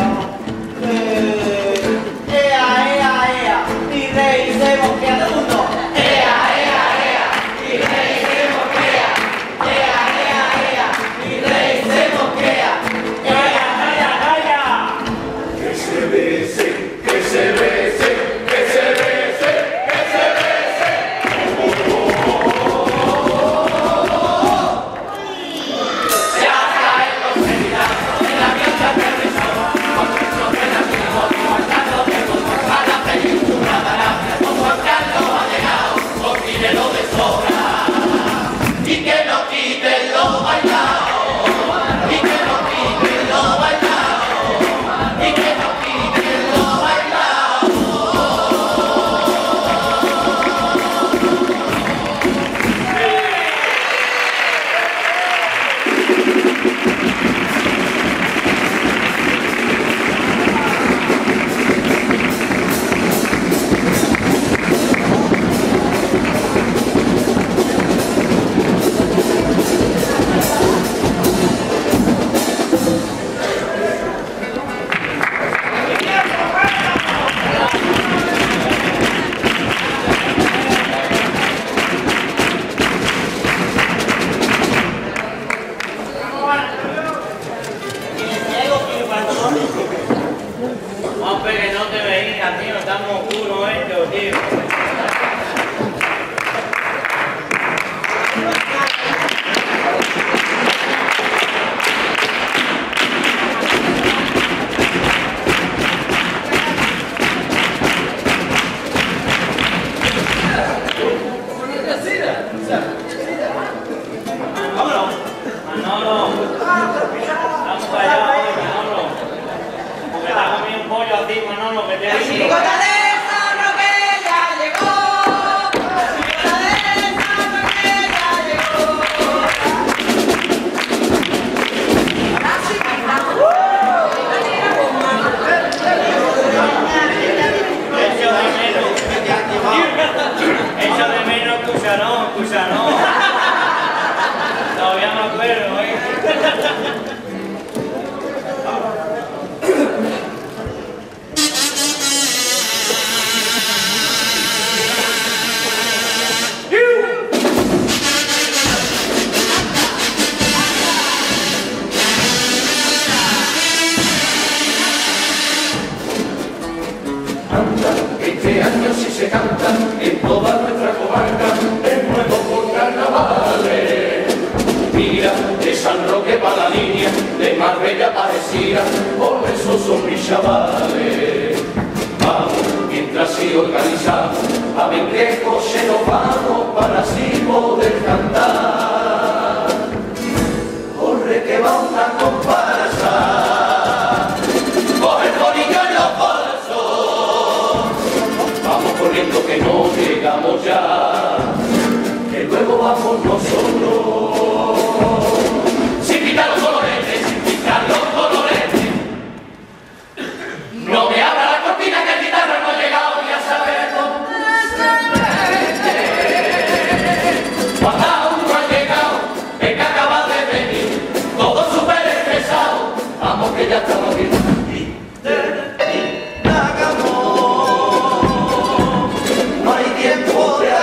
S8: ea, mi rey se mosquea del mundo. Ea, mi rey se mosquea. Ea, mi rey se mosquea.
S7: ¡Calla!
S1: Que se bese, que se bese, que se bese, que se bese. Ya cae con seriedad, en la mierda que rezaba, con Cristo que nacimos, marchando de los a la península de Arabia, con Juan Carlos ha llegado, con dinero de sobra. Y que no quiten lo bailado, y que no quiten lo bailado, y que no quiten lo bailado.
S7: Hombre, que no te veías, tío, estamos oscuros esto, tío. Vámonos. Manolo. Vamos para allá, Manolo. Porque te ha comido un pollo a ti, Manolo, que te he visto.
S3: Chirigota de San Roque ya llegó. Chirigota de San Roque ya llegó. Ahora sí que estamos.
S7: Echo de menos Cucharón. Todavía me acuerdo, ¿eh?
S1: Este año sí se canta en toda nuestra comarca de nuevo por carnavales. Mira, de San Roque para la línea, de Marbella parecida, por eso son mis chavales. Vamos, mientras sí organizamos, a Vengrejo se nos vamos para así poder cantar. Corre que va una comparsa, coge el bolillo en los bolsos. Vamos corriendo que no llegamos ya, que luego vamos nosotros. Sin quitar los coloretes, sin quitar los coloretes. No me abra la cortina que el guitarra no ha llegado y a saber dónde se ve. Cuando aún no ha llegado, el que acaba de venir, todo súper estresado. Vamos que ya estamos aquí. No hay tiempo de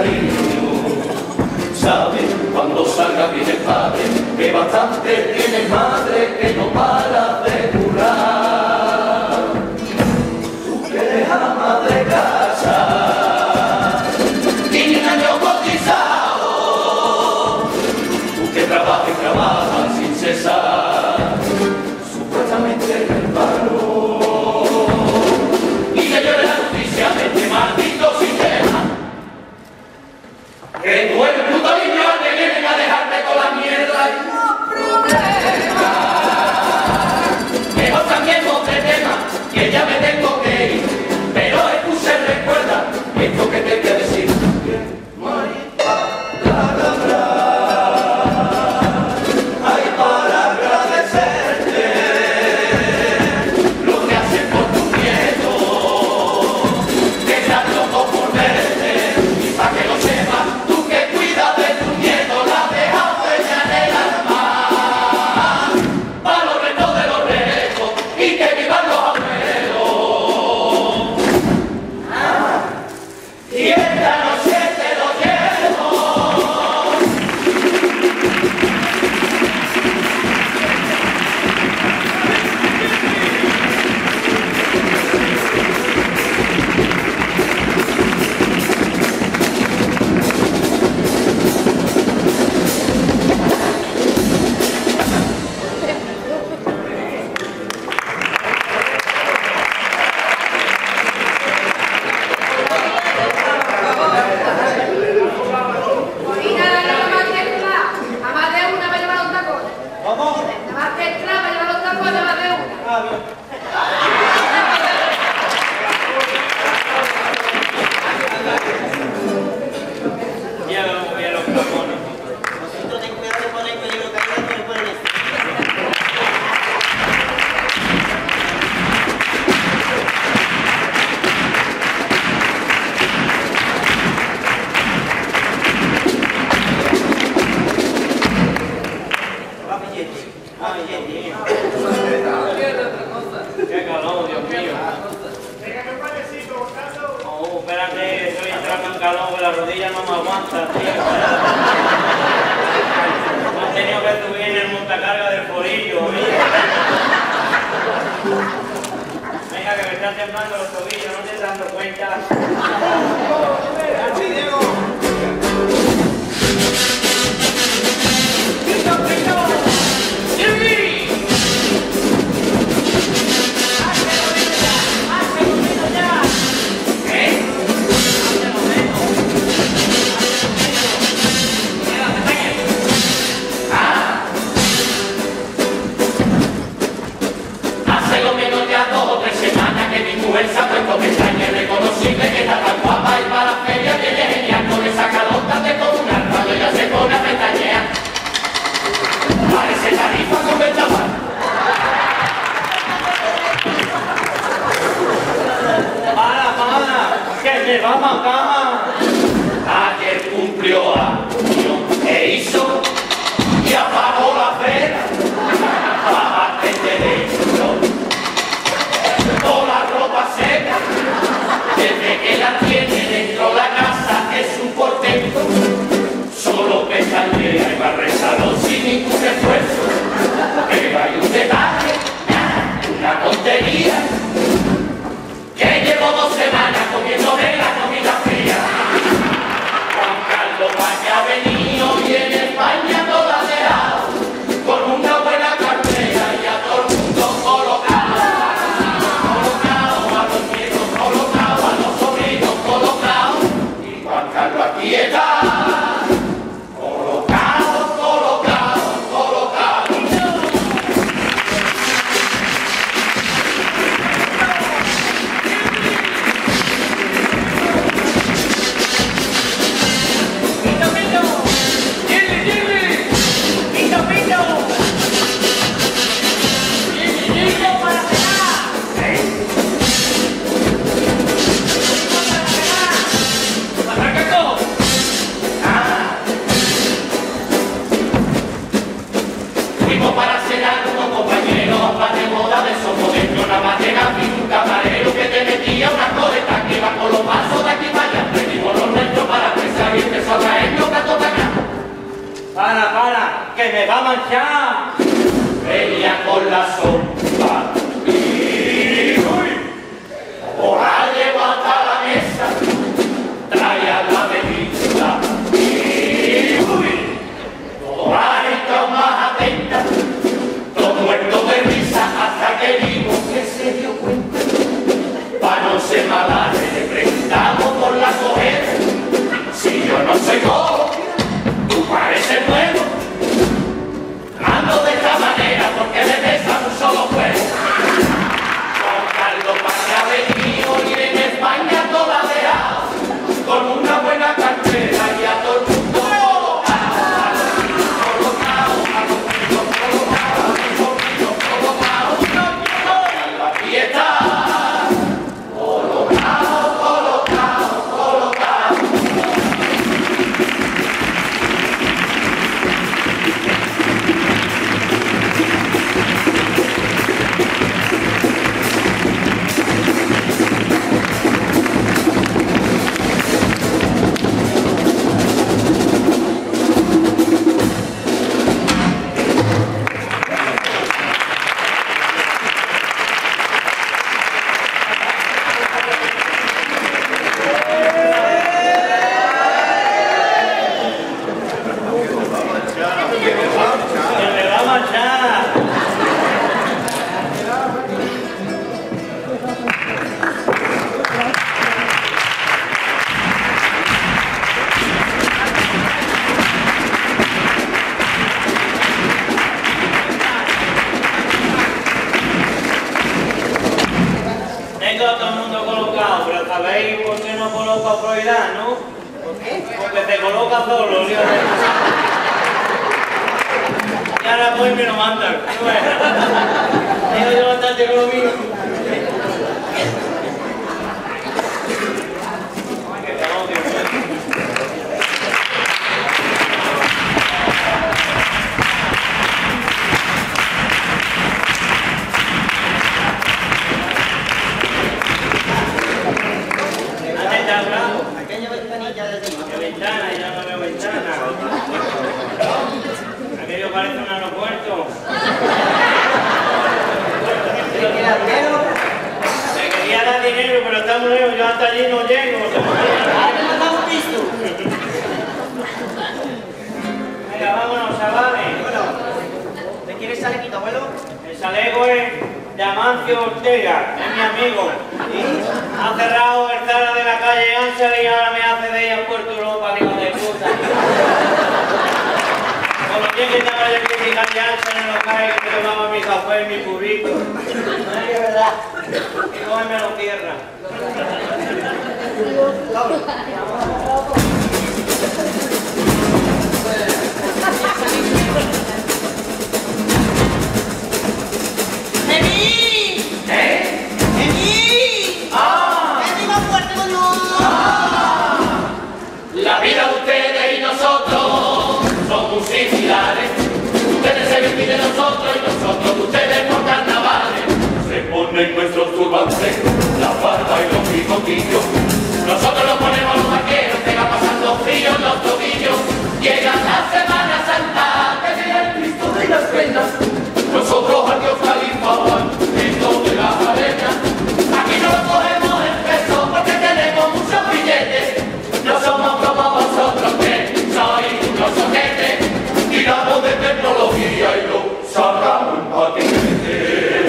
S1: cariño. Sabes, cuando salga bien el padre, que bastante tiene madre, que no para de currar. Tú que eres ama de casa, y un año cotizado, tú que trabajas y trabajas sin cesar, supuestamente en el paro, y que llore la justicia de este maldito sistema. Que tú el puto niño te vienen a dejarte con la mierda y no problemas. Mejor cambiemos de tema, que ya me tengo que ir. Pero escucha y recuerda esto que te voy a decir. Ay, para agradecerte lo que haces por tus nietos, que estás loco por verte y para que lo sepas.
S7: Qué calor, Dios mío. Oh, espérate, estoy entrando en calor, que la rodilla no me aguanta, tío. Me han tenido que subir en el montacarga del forillo, mira. Venga, que me están temblando los tobillos, no te estás dando cuenta. ¡Así, Diego!
S1: Se ha puesto pestaña irreconocible, que está tan guapa y para la feria viene genial. Con esa calota de con un arma, ella se pone a pestañear. Parece tarifa con vendaval.
S7: ¡Para! ¡Que me va a matar!
S1: Ayer cumplió años e hizo y apagó la vela. Bájate derecho. Toda la ropa seca, desde que la tiene dentro la casa es un portento. Solo pestañea y va rezando sin ningún esfuerzo. Pero hay un detalle, una tontería, que llevo 2 semanas comiendo de la comida fría. Juan Carlos vaya a venir.
S7: me va a manchar.
S1: Venía con la sopa y uy, por la llevo hasta la mesa, traía la bebida y uy, todas estas más atentas, todo muerto de risa hasta que digo que se dio cuenta. Pa' no ser mala, le preguntamos por la cojera, si yo no soy cojo, tú pareces nuevo. Ando de esta manera porque me pesa un solo juego. Juan Carlos para venido y en España toda dejado, con una buena cartera y a todo el mundo colocado. A los niños colocados, a los niños colocados, a los niños colocados. Y la fiesta, colocado, colocado, colocado.
S7: Que me va a manchar. Tengo a todo el mundo colocado, pero ¿sabéis por qué no coloco a Froilán, no? ¿Por qué? Porque se coloca solo, lío de... Y ahora voy y me lo mandan. Tengo yo bastante con lo mío. Que tengo que ver.
S8: Aquella ventanilla de allí.
S7: ¿Qué ventana? Ya no veo ventana. Aquello parece un aeropuerto. Me quería dar dinero, pero está muy lejos. Yo hasta allí no llego. Venga, vámonos, chavales.
S8: ¿Te quieres chalequito, abuelo?
S7: El chaleco es de Amancio Ortega, es mi amigo. Ha cerrado el Zara de la calle Ángel y ahora me hace de ella en Puerto Europa, hijo de puta. Con lo bien que estaba yo criticando de Ángel en los calles que tomaba mi café y mi purito.
S8: Es verdad.
S7: Y cógemelo tierra.
S1: La vida de ustedes y nosotros son muy similares. Ustedes se visten de nosotros y nosotros de ustedes por carnavales. Se ponen nuestros turbantes, la barba y los bigotillos. Nosotros nos ponemos los vaqueros que va pasando frío en los tobillos. Llega la Semana Santa, que llega el Cristo de las penas. Nosotros al Dios Califa van en lo de las arenas. Aquí no lo cogemos en peso porque tenemos muchos billetes. No somos como vosotros que sois unos soquetes. Tiramos de tecnología y lo sacamos en patinete.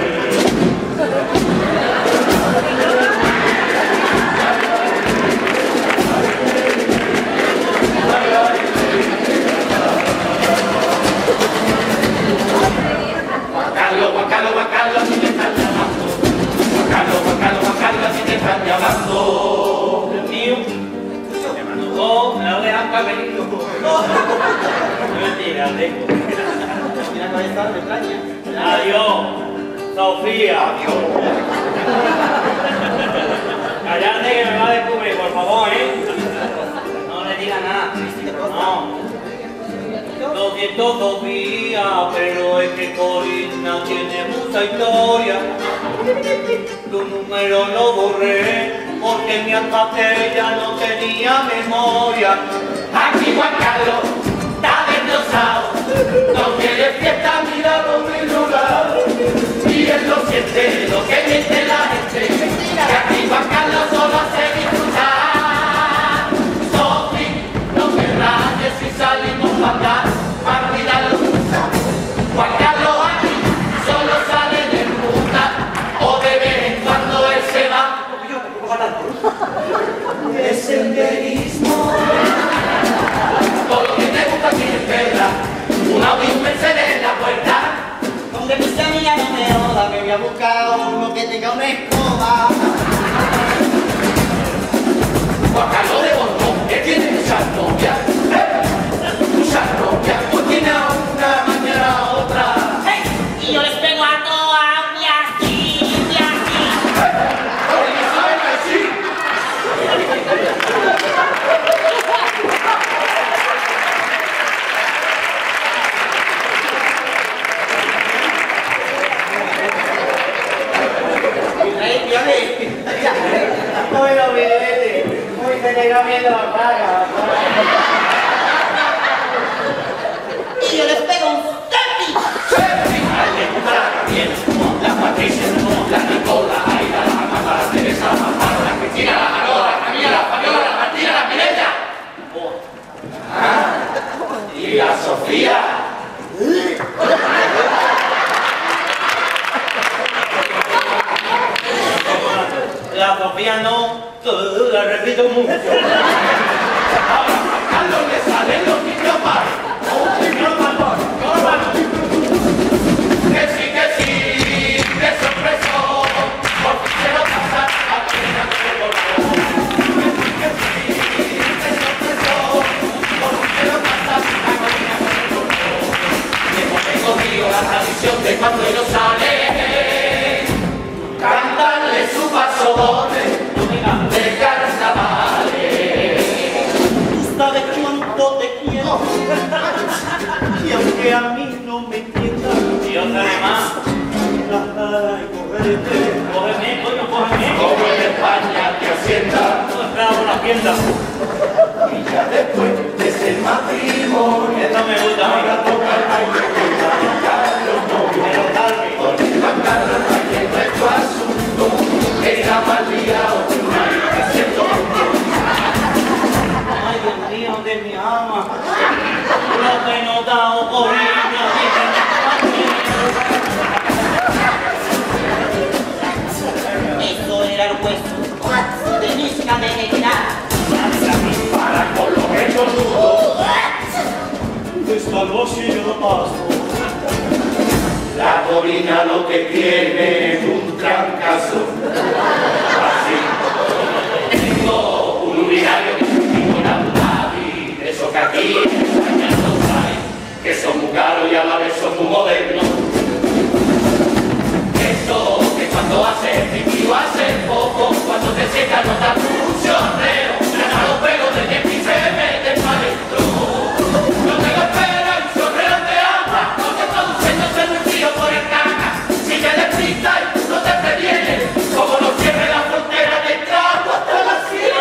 S1: Juan Carlos, si te están llamando. Juan Carlos, si te están llamando.
S7: El mío me mandó, me lo dejan para venir. No mentira, tengo.
S8: Mira, no está, me extraña.
S7: Adiós, Sofía.
S1: Adiós.
S7: Callate que me va a descubrir, por favor, ¿eh? No le diga nada. No. Lo siento, Sofía, pero es que Corina tiene mucha historia. Tu número lo borré porque mi alcate ya no tenía memoria.
S1: Aquí Juan Carlos está destrozado. No quiere fiesta, mira donde lugar. Y él lo siente, lo que miente la gente. Que aquí Juan Carlos solo hace disfrutar. Sofi, no me rayes si salimos a hablar. Para cuidarlo. Juan Carlos aquí solo sale de puta. O de vez en cuando él se va. Es senderismo. Todo lo que te gusta aquí es verdad. Una Mercedes en la puerta.
S8: Donde mis amigas no me joda, me voy a buscar a uno que tenga una escoba.
S1: Juan Carlos de Borbón, que tiene muchas novias. Muchas novias, pues tiene a una, mañana a otra.
S8: Y yo les pego a todas y así, y así.
S1: Porque no saben así.
S8: Bueno, vete, muy te queda viendo la cara. Y yo les pego un tepi.
S1: Al que gusta la Gabriela, las Patricias, la Nicola, Aida, la Amanda, la Teresa, la Mamá, la Cristina, la Marola, la Camila, la Fabiola, la Martina, la Mireya. Y la Sofía.
S7: La Sofía no, la repito mucho.
S1: Ahora Juan Carlos le salen los niños mal. Que sí, de sorpreso, porque se lo pasa a quien no se volvió. Que sí, de sorpreso, porque lo pasa a quien no se volvió. Hemos recogido la tradición de cuando ellos salen, cantarle su pasodones de carnavales.
S8: Tú sabes cuánto te quiero. Y aunque a mí no me entiendas,
S7: Y otra vez más.
S8: ay, cógete.
S7: Cógeme, coño, cógeme.
S1: Como en España te asienta.
S7: No esperaba por la tienda.
S1: Y ya después de ese matrimonio,
S7: Esto me gusta a mí.
S1: ahora toca el baile con Juan Carlos novio.
S7: Pero tarde.
S1: Porque Juan Carlos baile nuestro asunto, está mal liado, que siento.
S7: Ay, Dios mío, de mi alma. Lo que he notado por ella,
S8: Eso era el hueso de mis cadenas.
S1: Para con los hechos duros,
S8: Esta noche yo lo paso.
S1: la pobrina lo que tiene es un trancazo. Así. Tengo un urinario y una Abu de esos que aquí en España no hay, que son muy caros y a la vez son muy modernos. Eso que cuando hace pipi o hace poco, cuando te sientas no da un chorreo, gana los pelos de que y se meten para adentro. No te lo esperas, un chorreo de agua, no te produciéndose un tío por el caca. Si te despistas y no te previenes, como no cierre la frontera de trago hasta las 7.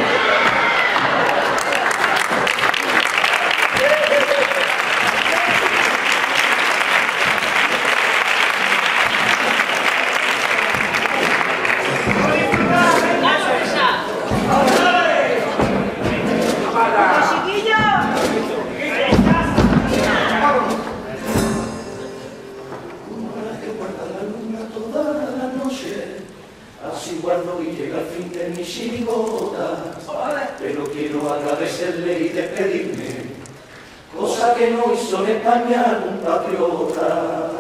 S1: Así cuando y llega el fin de mi chirigota, pero quiero agradecerle y despedirme, cosa que no hizo en España un patriota.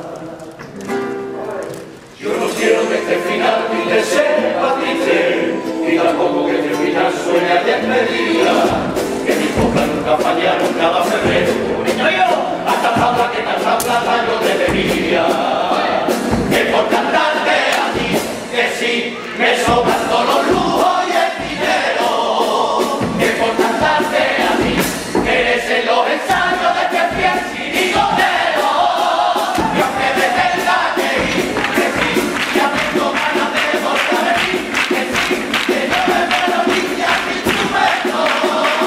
S1: Yo no quiero que este final ni de ser patrice, y tampoco que este final suene a despedida, que mis coplas nunca fallaron cada febrero, hasta plata que tanta plata yo te debía, que por cantarte a ti, que sí, me sobran todos los lujos y el dinero, que por cantarte a ti, eres en los ensayos de que fiel chirigotero, y aunque me tenga que ir, que sí, ya tengo ganas de volver a venir, que sí, que yo me melodía mi instrumento.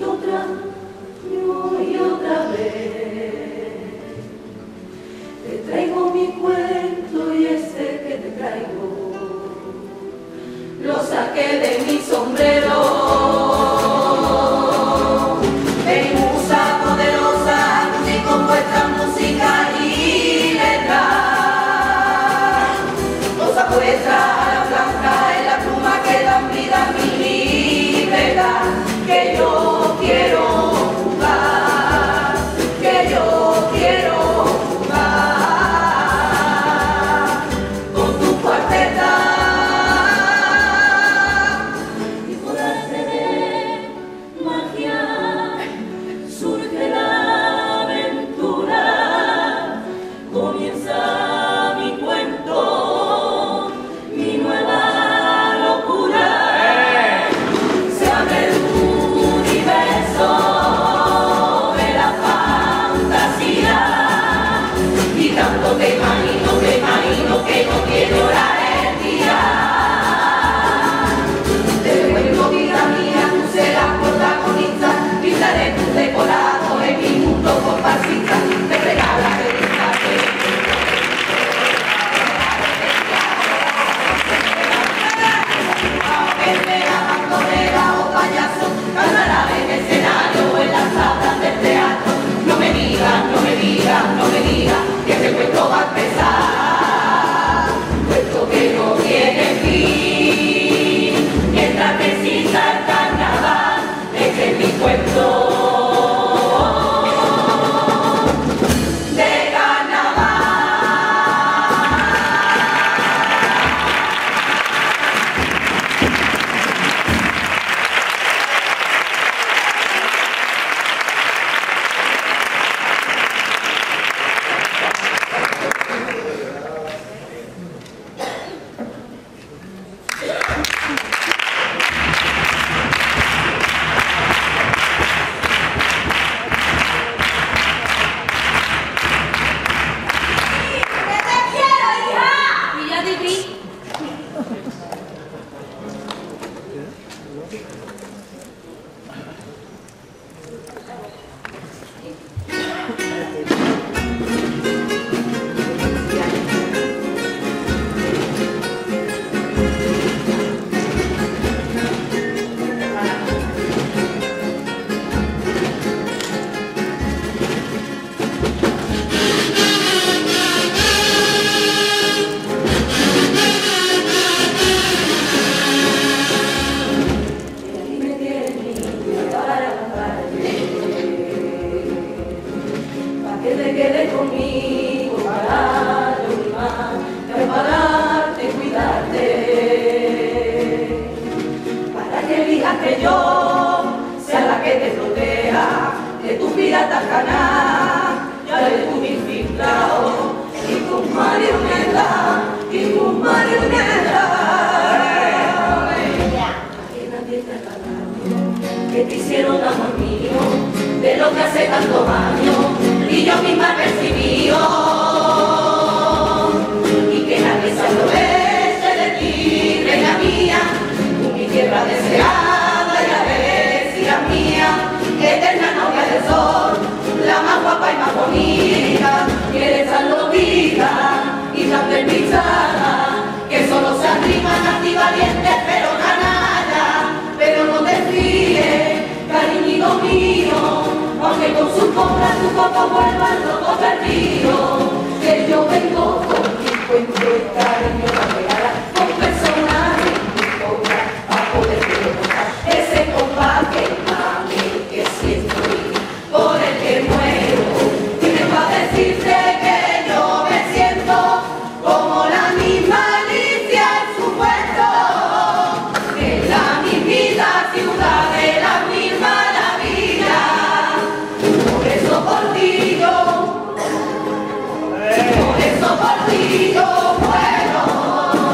S9: otra y otra vez. Te traigo mi cuento y este que te traigo lo saqué de mi sombrero. En un saco de losa y con vuestra música y letra. Losa vuestra a la blanca en la pluma que dan vida a mi libertad. Que yo quiero jugar, que yo quiero jugar con tu cuarteta. Y por arte de magia surge la aventura. Comienza mi cuento, mi nueva locura. Se abre el universo de la fantasía y tanto te imagino que no quiero orar el día. Te cuento vida mía, tú serás protagonista, pintaré tus decorados en mi mundo comparsista. Te regala cantará en el escenario o en las tablas del teatro. No me digas, no me digas, no me digas que este cuento va a empezar. Cuento que no tiene fin, mientras que exista el carnaval. Este es mi cuento de carnaval. Que yo sea la que te rodea de tu pirata canal, ya de tu infiltrado y tus marionetas, y tus marionetas. Que nadie te haga daño, que te hicieron amor mío, de lo que hace tantos años, y yo misma percibió, y que nadie se aproveche de ti, reina mía, tú mi tierra deseada. Eterna novia del sol, la más guapa y más bonita, y eres tan lobita y tan despistada, que solo se arriman a ti valientes pero canalla. Pero no te fíes, cariñito mío, aunque con sus compras tu coco vuelva loco perdido, que yo vengo con mi cuento de cariño para regalar con personajes y cobrar a poder derrotar ese combate. Por el que muero, y me va a decirte que yo me siento como la misma Alicia en su puerto, en la mismita ciudad de la mil maravillas. Por eso por ti yo muero.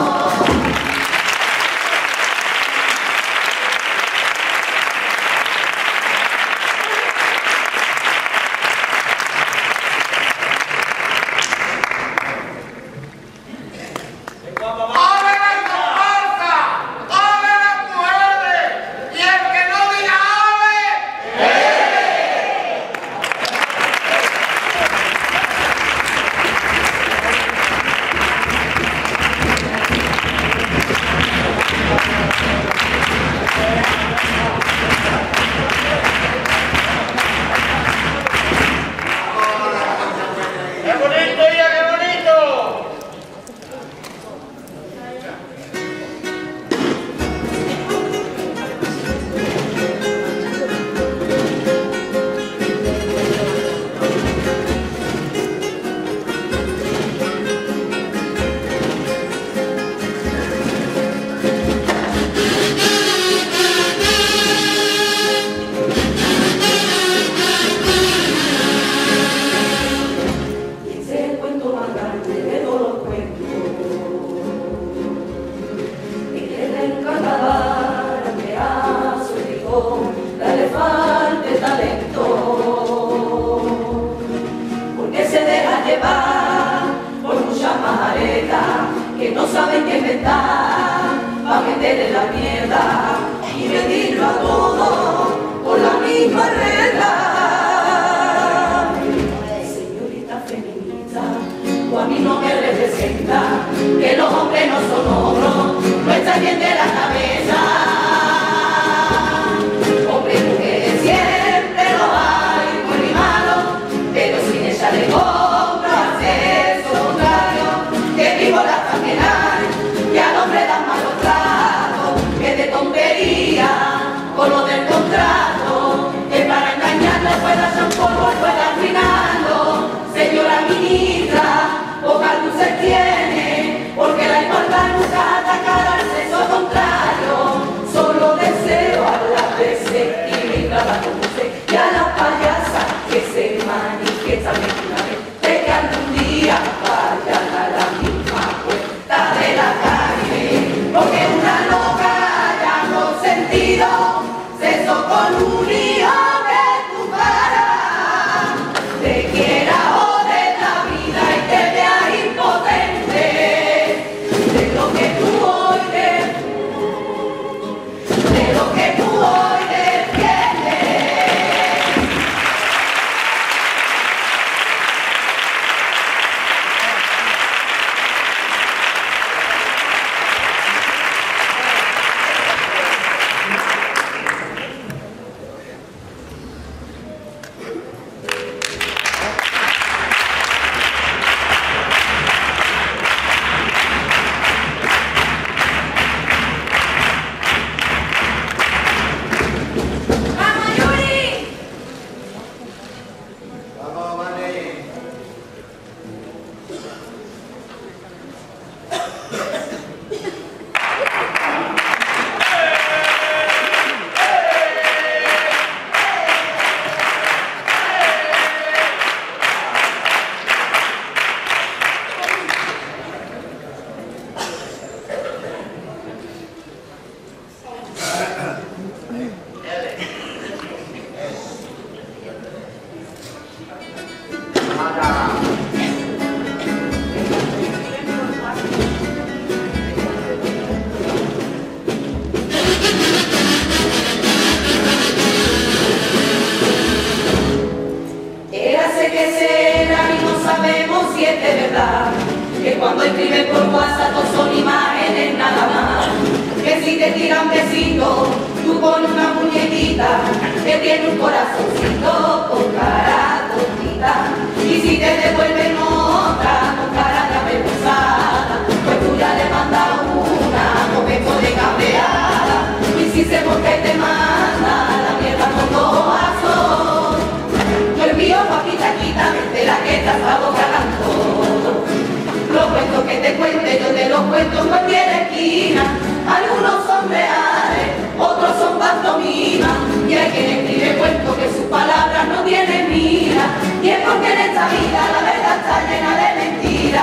S9: corazoncito con cara tontita. Y si te devuelven otra con cara de avergonzada, pues tú ya le mandas una con esto de cabreada. Y si se voltea y te manda la mierda con corazón, yo envío papita, quítame la que estás tragando. Los cuentos que te cuente, yo te los cuento en cualquier esquina. Algunos son reales, otros son pantomimas. Y hay quien escribe cuentos que sus palabras no tienen mira. Y es porque en esta vida la verdad está llena de mentiras.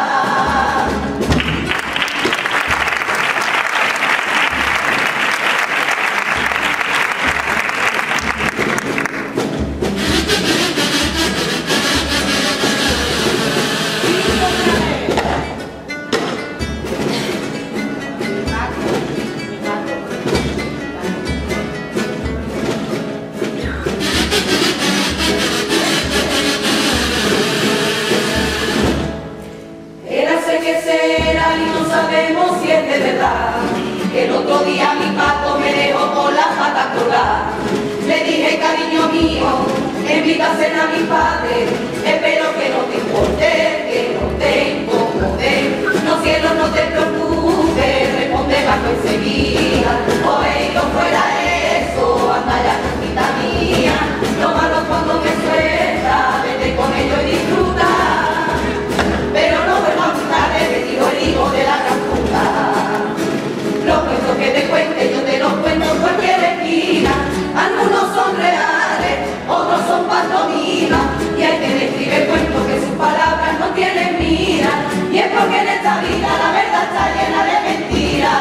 S9: Y no sabemos si es de verdad. El otro día mi pato me dejó con la pata colgada. Le dije, cariño mío, invita a cenar a mi padre. Espero que no te importe, que no te incomode. No, cielo, no te preocupes, responde Paco enseguida. Oye, no fuera eso, anda ya, chiquita mía. Lo malo cuando me suelta, vete con ello y disfruta. Pero no vuelvo a gustarle, te digo el hijo de la gran puta. Los cuentos que te cuente, yo te los cuento en cualquier esquina. Algunos son reales, otros son pantomimas. Y hay quien escribe cuentos que sus palabras no tienen mira. Y es porque en esta vida la verdad está llena de mentiras.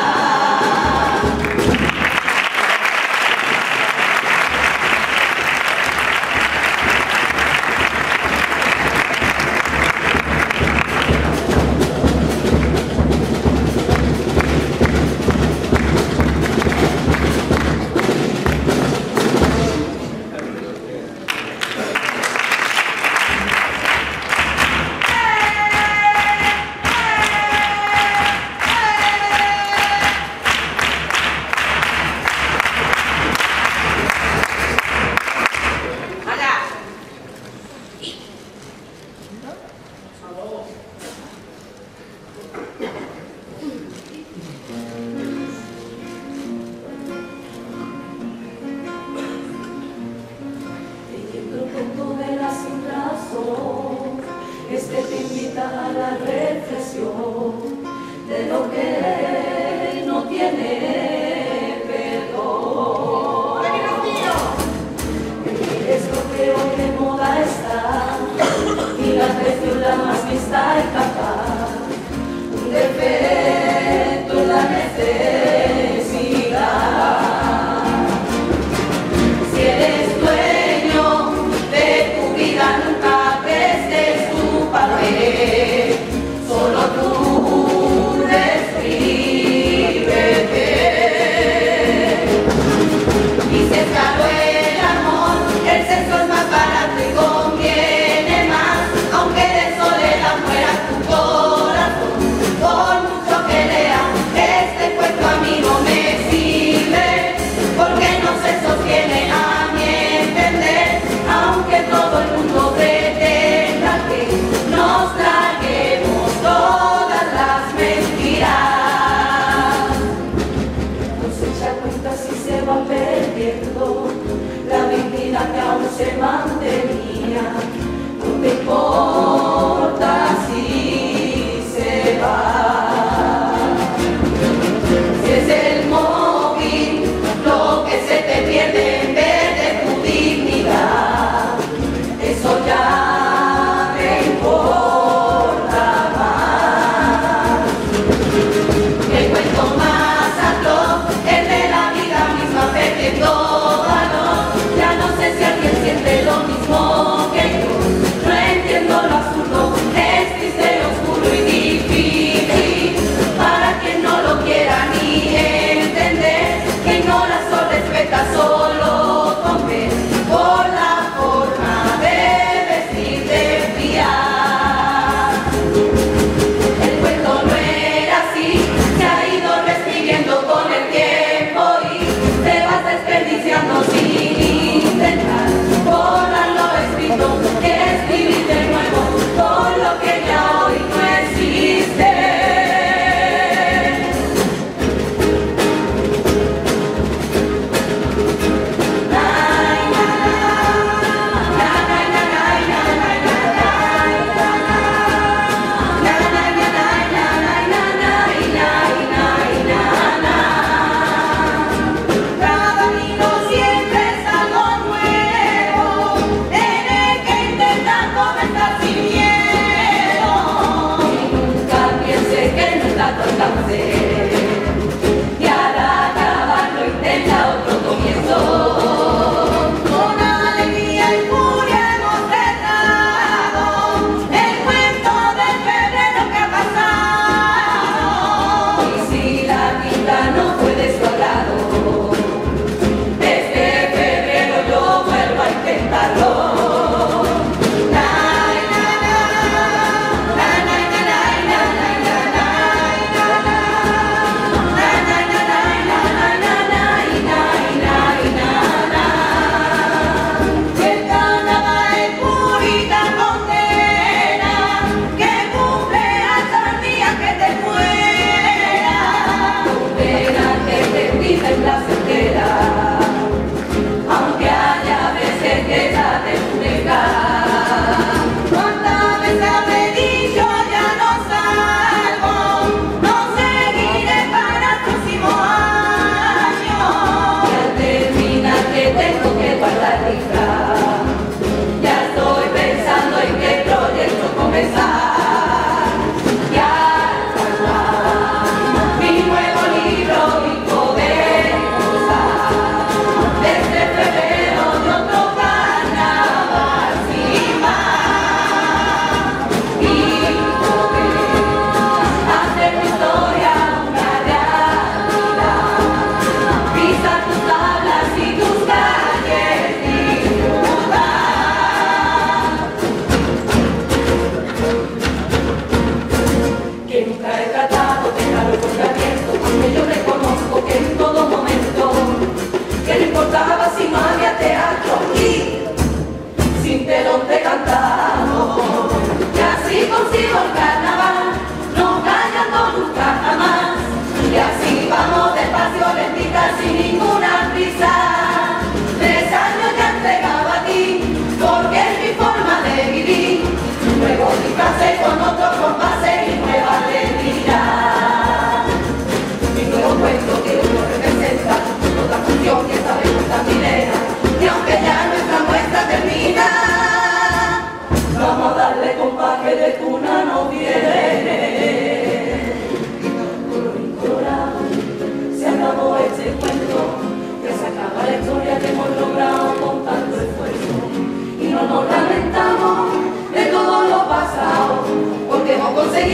S9: Ya no sé si alguien siente lo mismo que yo. No entiendo las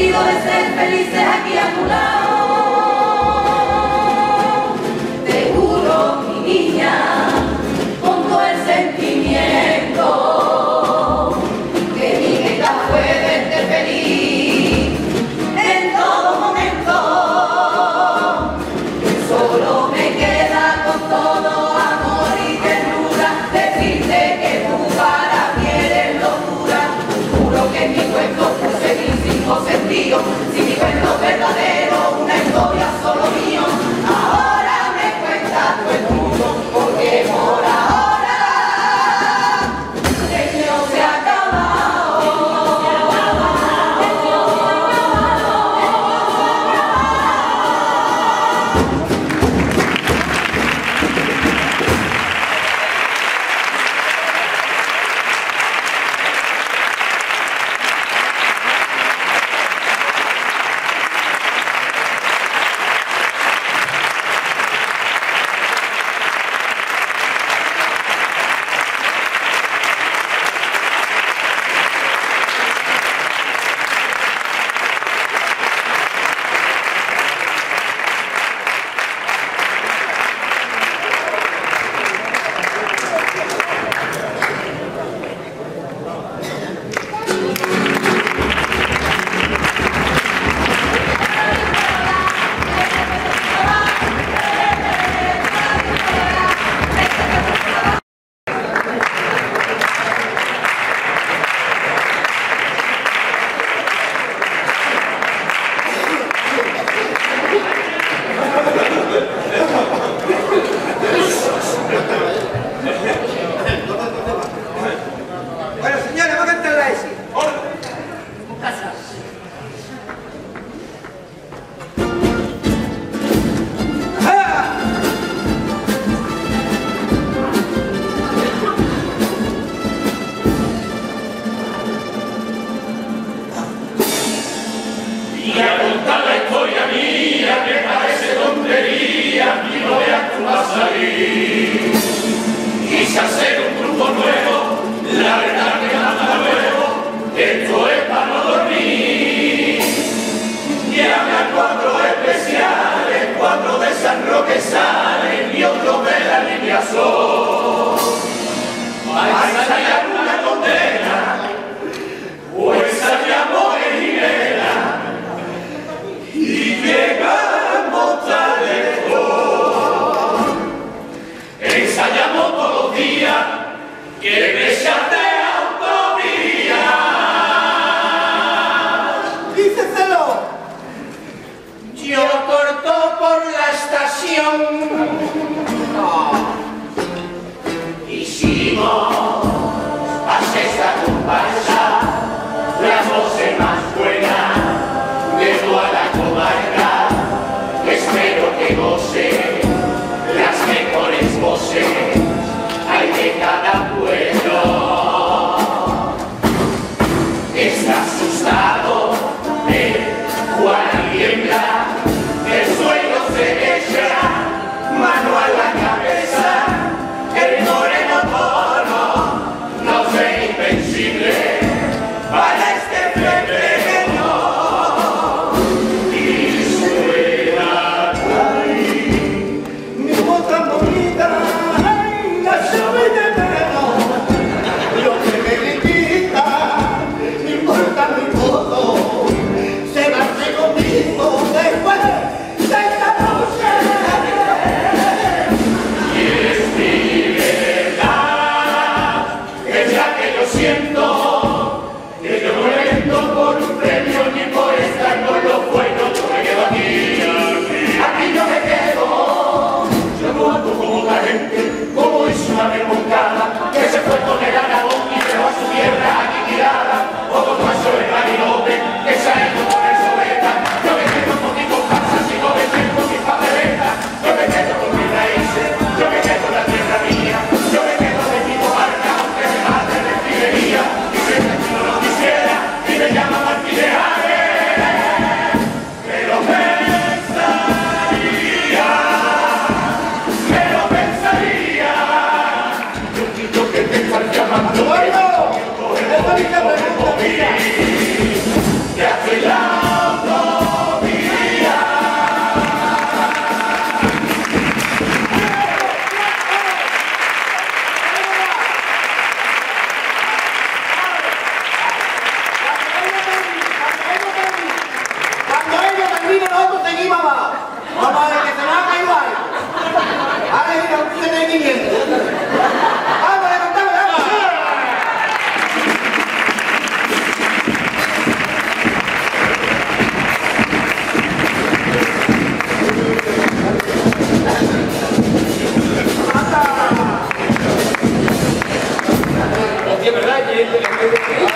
S9: sentido de ser felices aquí a tu lado. Te juro, mi niña, con todo el sentimiento, que mi meta fue verte feliz en todo momento. Que solo me queda con todo amor y ternura decirte que tú para mí eres locura. Juro que en mi cuento puse mis 5 sentidos. Si mi cuento es verdadero, una historia solo mío. Ahora me cuentas tú el tuyo, porque por ahora el mío se ha acabado.
S6: Bueno, señores, vamos a cantar la ESI.
S1: Y a contar la historia mía, que parece tontería, y no veas cómo va a salir. Quise hacer un truco nuevo, la verdad que nada nuevo, esto es para no dormir. Llame a 4 especiales, 4 de San Roque salen y otro de la línea Sol. Para ensayar una condena, o ensayamos en Ginebra, y llegamos tan lejos. Ensayamos todos los días, que me chatea autovía.
S6: ¡Díceselo!
S1: Yo corto por la estación. Hicimos a esta comparsa, la voz más buena de toda la comarca. Espero que goce las mejores voces hay de cada pueblo. Está asustado Juan tiembla, el suelo se echa, mano a la cabeza, el moreno tono nos ve invencible.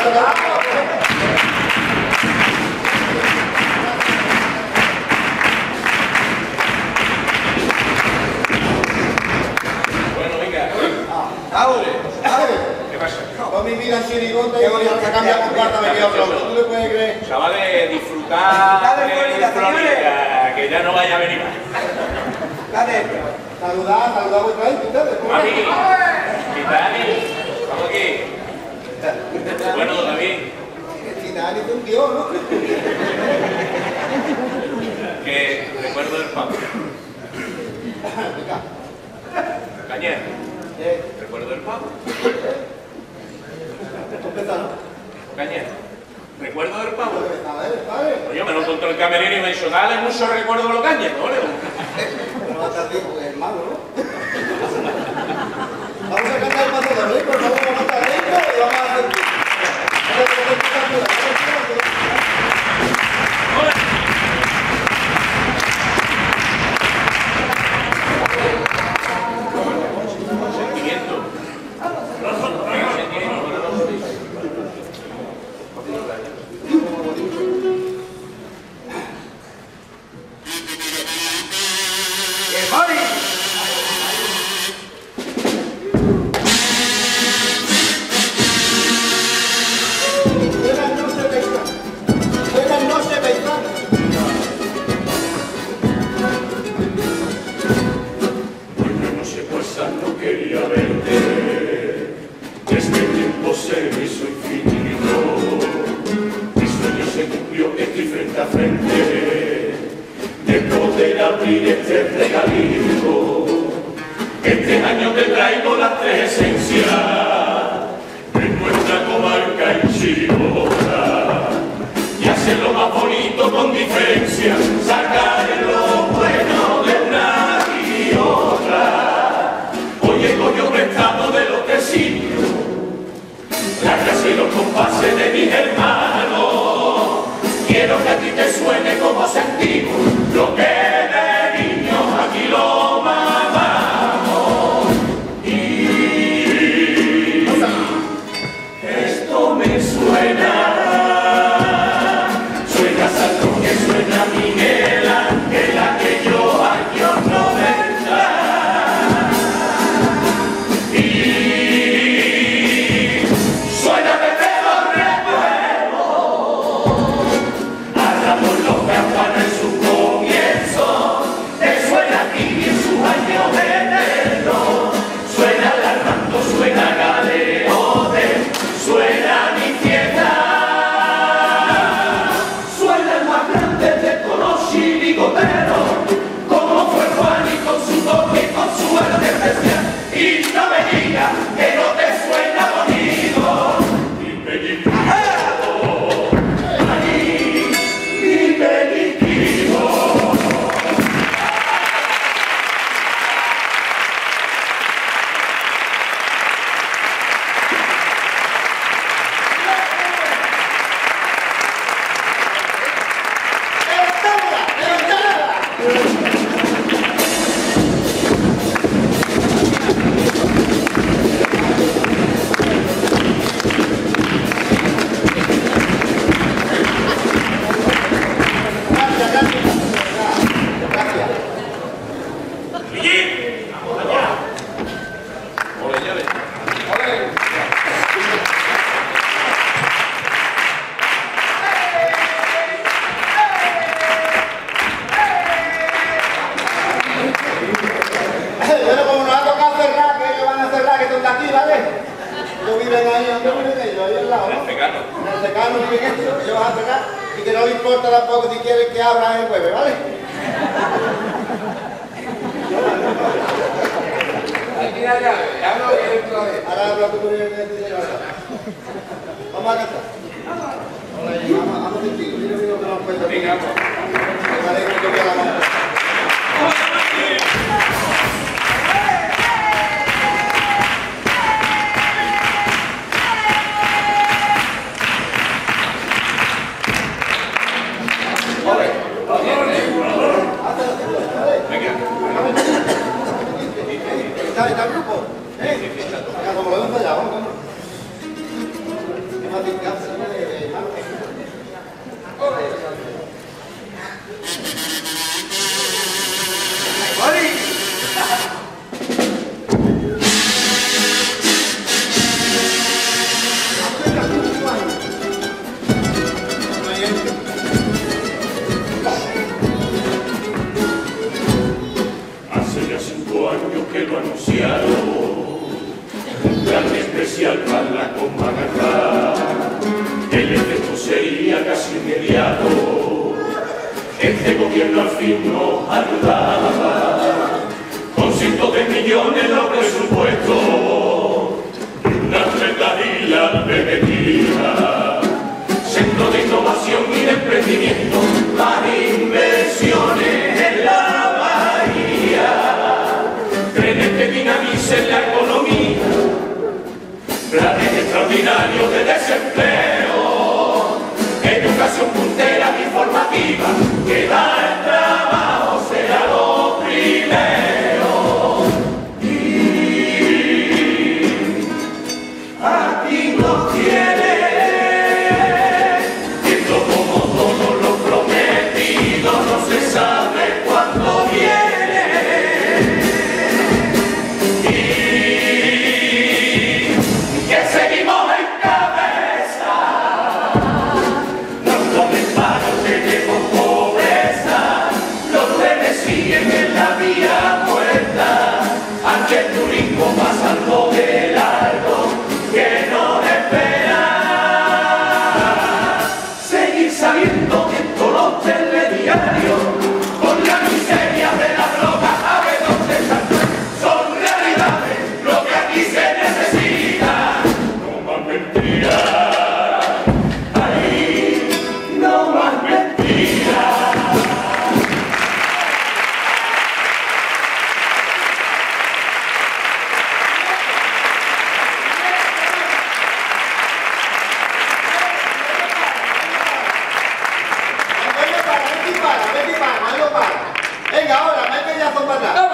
S1: Bueno, venga. ¿Qué pasa?
S6: Toda mi vida en chirigota y hasta cambiar con cuarta me quedo pronto. ¿Tú le puedes creer?
S1: Chavales, disfrutar de Florida, que ya no vaya a venir más.
S6: Saludad a vuestra gente, ustedes.
S1: Mami, Titanic, vamos aquí. Bueno, David.
S6: Titanic es un dios, ¿no?
S1: Que recuerdo del pavo. Cañer. Recuerdo del pavo. Cañer. Recuerdo del pavo. Oye, me lo encontró el camerino y me dijo, dale mucho recuerdo de los cañes, ¿no?
S6: Pero va a estar bien, porque es malo, ¿no? Vamos a cantar el paso de rico, vamos a cantar rico y vamos a hacer...
S1: Este año te traigo las tres esencias de nuestra comarca y chirigota y hacerlo más bonito con diferencia, sacar lo bueno de una y otra. Oye, coño prestado de los tres sitios, la clase y los compases de mis hermanos. Quiero que a ti te suene como sentimos lo que de niños aquí lo mamamos. Y esto me suena Salto, que suena Miguel Ángel, aquellos años 90. Y suena desde los recuerdos a Ramón López, a Juana en su comienzo, te suena a ti en sus años eternos, suena al Armando, suena a Galeote, suena a mi fiesta, suena el más grande de todos los chirigoteros, como fue Juan y con su toque y con su arte especial. Y no me digas que no te suena bonito. Dime, Guiquito. Ay, dime, Guiquito.
S6: Bueno, como nos ha tocado cerrar, que ellos van a cerrar, que son de aquí, ¿vale? Ellos viven ahí, ¿dónde viven ellos? Ahí al lado, ¿no? En el secano viven ellos, ellos van a cerrar, y que no les importa tampoco si quieren que abran el jueves, ¿vale? Aquí la llave, ya no quieren otra vez. Ahora habla tú con el de la verdad. Vamos a cantar. Vamos a sentir, mira lo que nos cuenta. Venga, vamos. Vale, que yo voy a la mano. ¿Está el grupo? Venga, como lo hemos fallado, vamos. ¿Qué más
S1: especial para la Comagatá. El efecto sería casi inmediato. Este gobierno al fin nos ayudaba con cientos de millones los presupuestos, una tremenda isla permitida, centro de innovación y de emprendimiento, más inversiones en la bahía, trenes que dinamicen la economía, planes extraordinarios de desempleo, educación puntera y formativa, que da el trabajo será lo primero. Y aquí nos tiene, viendo como todo lo prometido no se sabe cuándo viene. Y que seguimos en cabeza, nos comen para tenemos pobreza, los trenes siguen en la vía muerta, aunque el turismo pasando de largo, que nos espera seguir saliendo en todos los telediarios, con la miseria de la droga, a ver dónde están, son realidades lo que aquí se necesita, no más mentiras, ahí no más mentiras.
S6: Venga, ahora, mete ya son para atrás.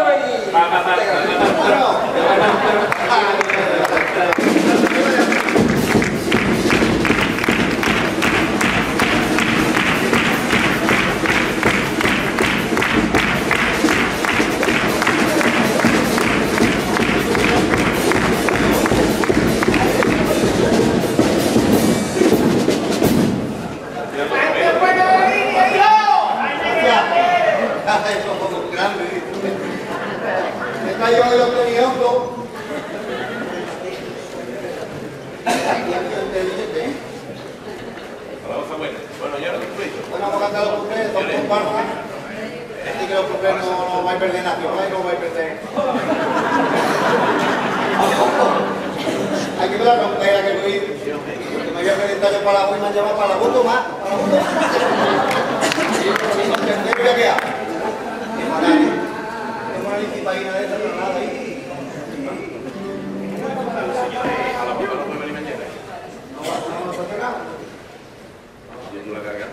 S1: Bueno, ya lo que fue.
S6: Bueno, vamos a cantar los cuplés, dos comparsas. Así que los cuplés no vais a perder nada, no vais a perder. Aquí me la pregunté a que Luis, que me había presentado yo para la voz y me han llamado para la voz, más, para la voz. ¿Qué voy a quedar? Tengo una licipaína de esa, pero nada ahí.
S1: Señores, a la piba no puede venir mañana.
S6: No pasa nada.
S1: La carga.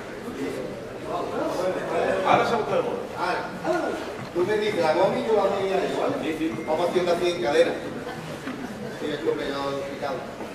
S1: Ahora se busca de moda.
S6: Tú me dices, la gomi y yo la voy a igual. Vamos haciendo así en cadena. Sí, es lo que yo he explicado.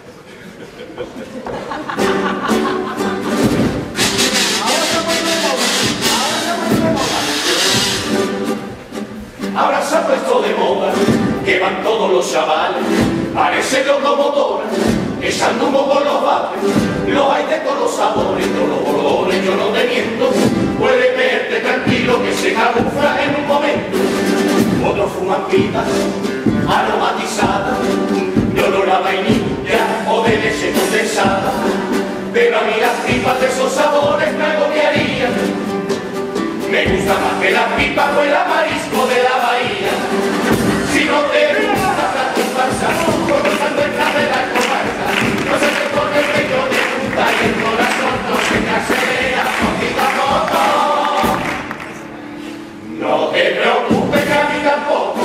S1: Ahora se ha puesto de moda que van todos los chavales, parecen locomotoras, echando humo por los bares. Los hay de todos los sabores, todos los bordones, yo no te miento. Puedes verte tranquilo que se camufla en un momento. Otros fuman pipas aromatizadas, de olor a vainilla o de leche condensada. Pero a mí las pipas de esos sabores me agobiarían. Me gusta más que las pipas o el amarisco de la bahía. Si no te gusta la comparsa, conversando en la de la comarca, no se te pone el pecho de punta y el corazón no se te acelera poquito a poco. No te preocupes que a mí tampoco.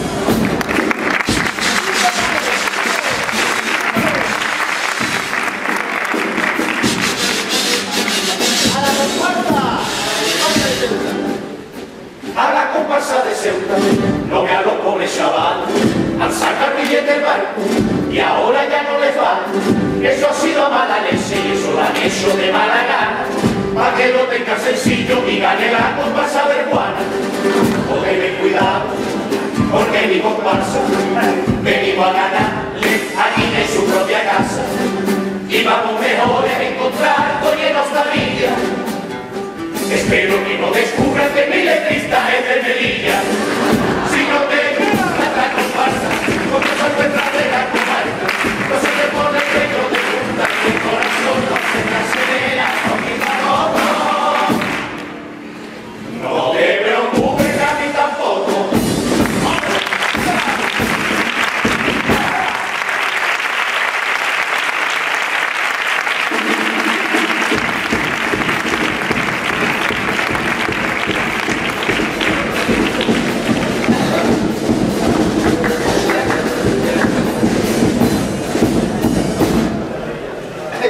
S1: A la comparsa de Ceuta, lo que a los pobres chavales han sacado el billete del barco y ahora ya no les vale. Eso ha sido mala leche y eso lo han hecho de mala gana, para que lo tenga sencillo y gane la comparsa verguana. Cógeme cuidado, porque mi comparsa venimos a ganarle aquí en su propia casa y vamos mejor a encontrar con llenos de. Espero que no descubras que mi letrista es de Melilla. Si no te gusta la comparsa, como se encuentra de la comarca, no se te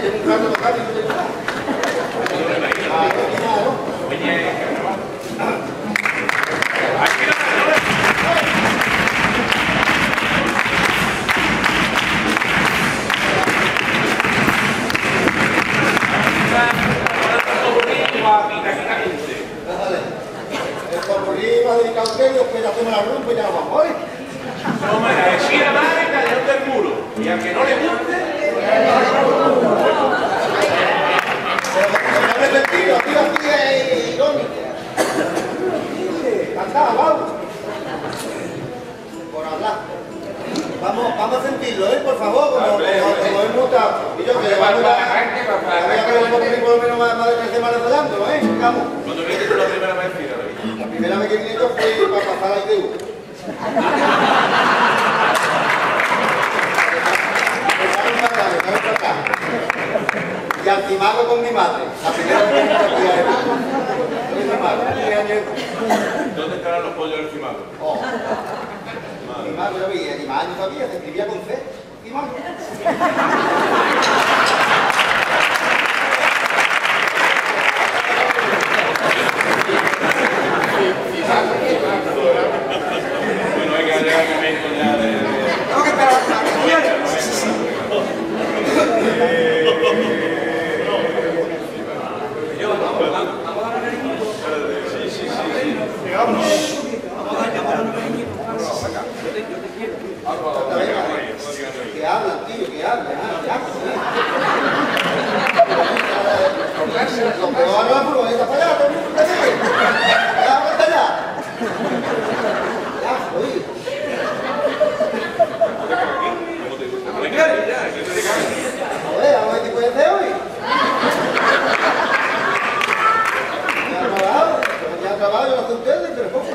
S6: llevo un rato tocando y no tengo nada. El popurrí va dedicado a usted y después hacemos la rumba y ya nos vamos, ¿eh?
S2: No me la decía madre y Calderón del Muro. Y al que no le guste...
S6: Pero no arrepentido, tío, aquí es irónico. Cantaba, vamos. Por hablar. Vamos a sentirlo, por favor, como es muta. Y yo que llevamos la gente, voy a quedar un poco por lo menos más de 3 semanas hablando, Vamos.
S2: ¿Cuándo viniste tú la primera vez, David?
S6: La primera vez que vine yo fue para pasar la ITV. Y al timago con mi madre. La primera vez que vine aquí a él.
S2: ¿Dónde estarán los pollos del Timago?
S6: Mi madre lo veía, y más años todavía, se escribía con C. Timago.
S2: Bueno, hay que llegar al momento ya de...
S6: Tengo que esperar hasta que viene. Que hablan, tío, que hablan. Lo peor no es furgoneta para allá, todo el mundo está allí. Ya, hasta allá. Ya, oye. Joder, a ver qué puede hacer hoy. Ya ha acabado, yo lo hace ustedes, pero poco.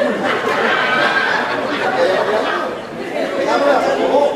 S6: Vengámosla, por favor.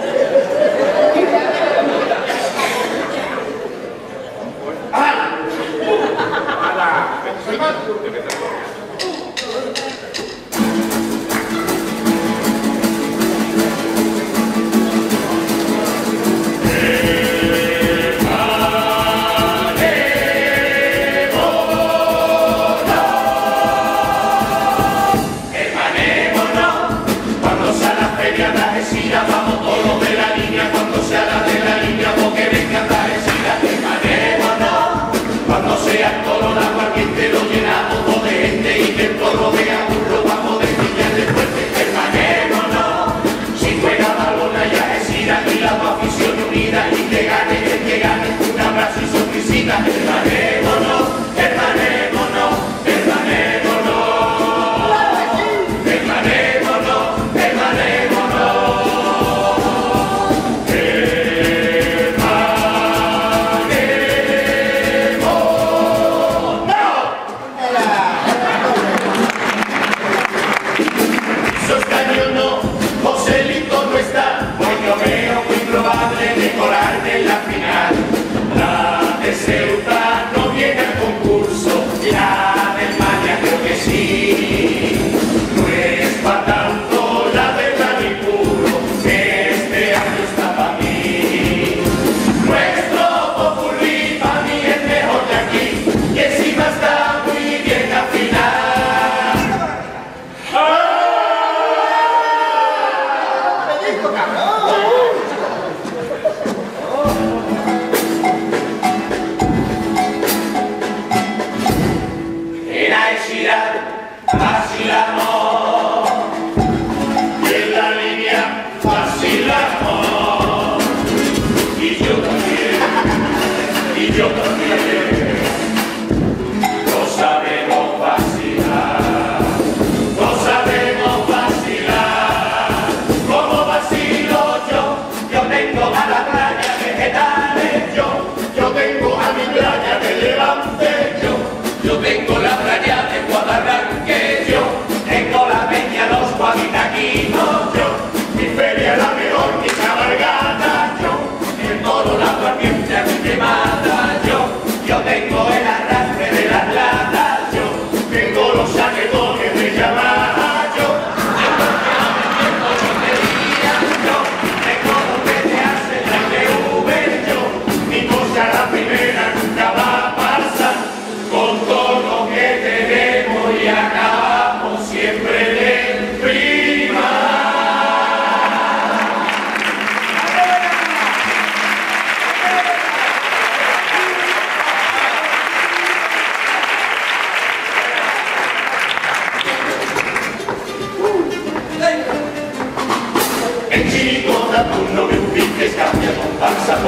S1: Yo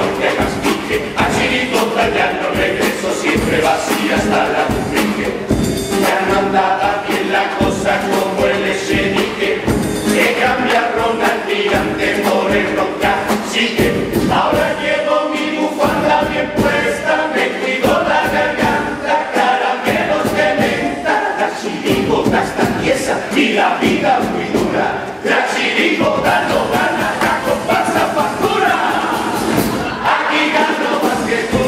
S1: porque mastique. A chirigota ya no regreso, siempre vacía hasta la Ubrique. Ya no andaba bien la cosa como el Echenique, que cambiaron al gigante por el roca. Sigue, ahora llevo mi bufanda bien puesta, me cuido la garganta, caramelos de menta. La chirigota está tiesa y la vida muy dura. La chirigota no gana, la comparsa factura. Aquí gano más que tú,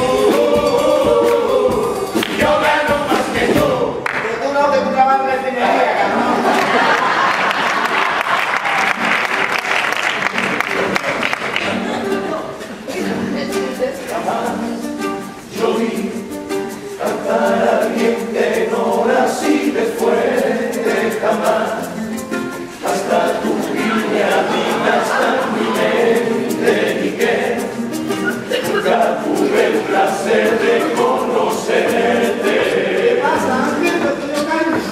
S1: yo gano más que tú.
S6: Pero tú no, que tú trabajas en la ingeniería, cabrón.
S1: Yo vi cantar a alguien que no nací después de jamás. Hasta tu piña vida hasta mi mente ni que nunca tuve el placer de conocerte.
S6: ¿Qué pasa, Ángel? ¿Por qué no calles?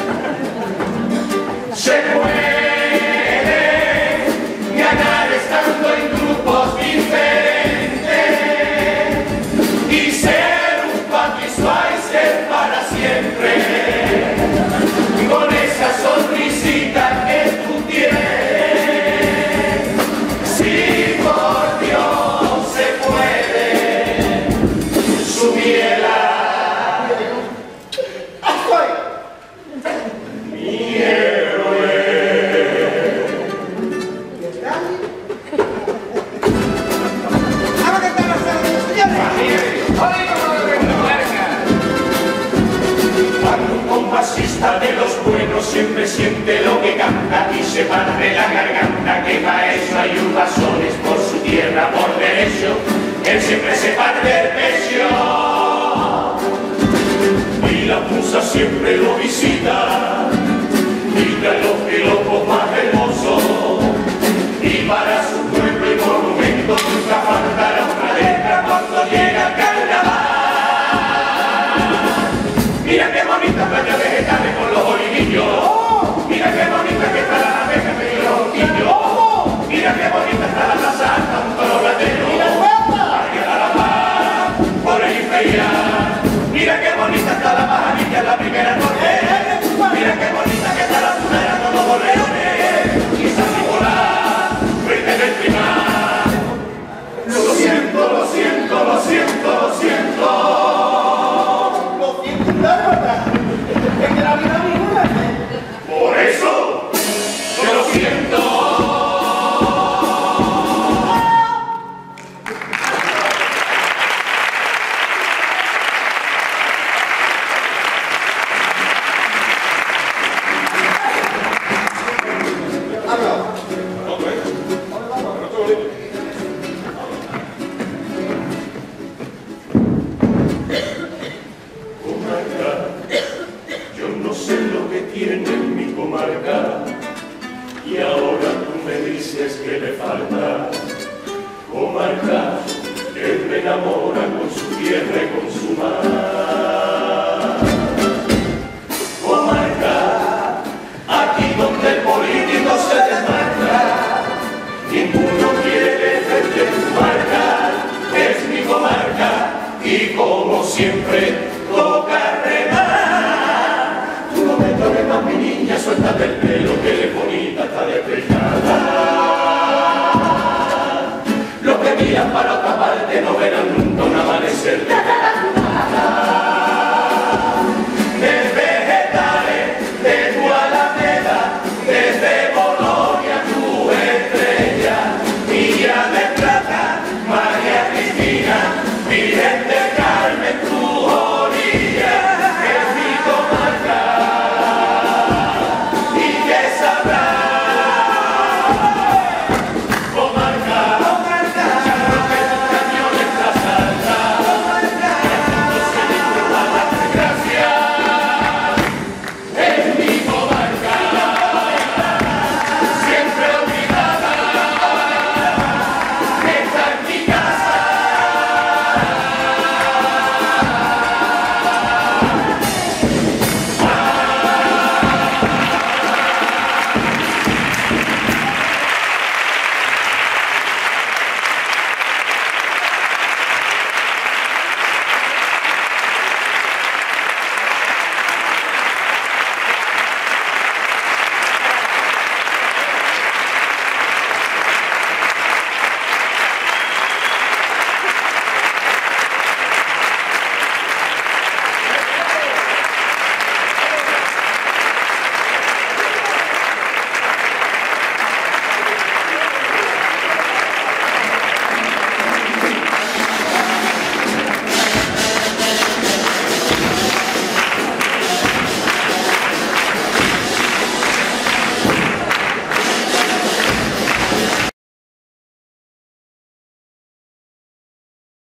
S1: Se puede ganar estando en grupos diferentes y ser un Patrick Swayze para siempre, con esa sonrisita que tú tienes. Si por Dios se puede, subiela. Mi héroe.
S6: Ahora que están haciendo, señores.
S1: Cuando un compasista de los buenos siempre siente lo que canta y se parte la garganta, que para eso hay invasiones por su tierra, por derecho, él siempre se parte el pecho. Y la musa siempre lo visita, y trae los piropos más hermosos, y para su pueblo y monumento nunca faltará una letra cuando llega el carnaval. Mira qué bonitas playas vegetales con los olivillos. Mira qué bonita que está la abeja y los niños. Mira qué bonita está la plaza alta junto a los lateros. Arriba la paz por el imperial. Mira qué bonita está la pajarilla en la primera noche. Mira qué bonita que está la tunera con los borreones. Y esa tribola frente del primar. Lo siento, lo siento, lo siento, lo siento.
S6: Es que la vida ninguna.
S1: Por eso, yo lo siento. Yo no sé lo que tiene mi comarca y ahora tú me dices que le falta. Comarca que me enamora con su tierra y con su mar. Comarca, aquí donde el político se desmarca, ninguno quiere defender tu marca, es mi comarca y como siempre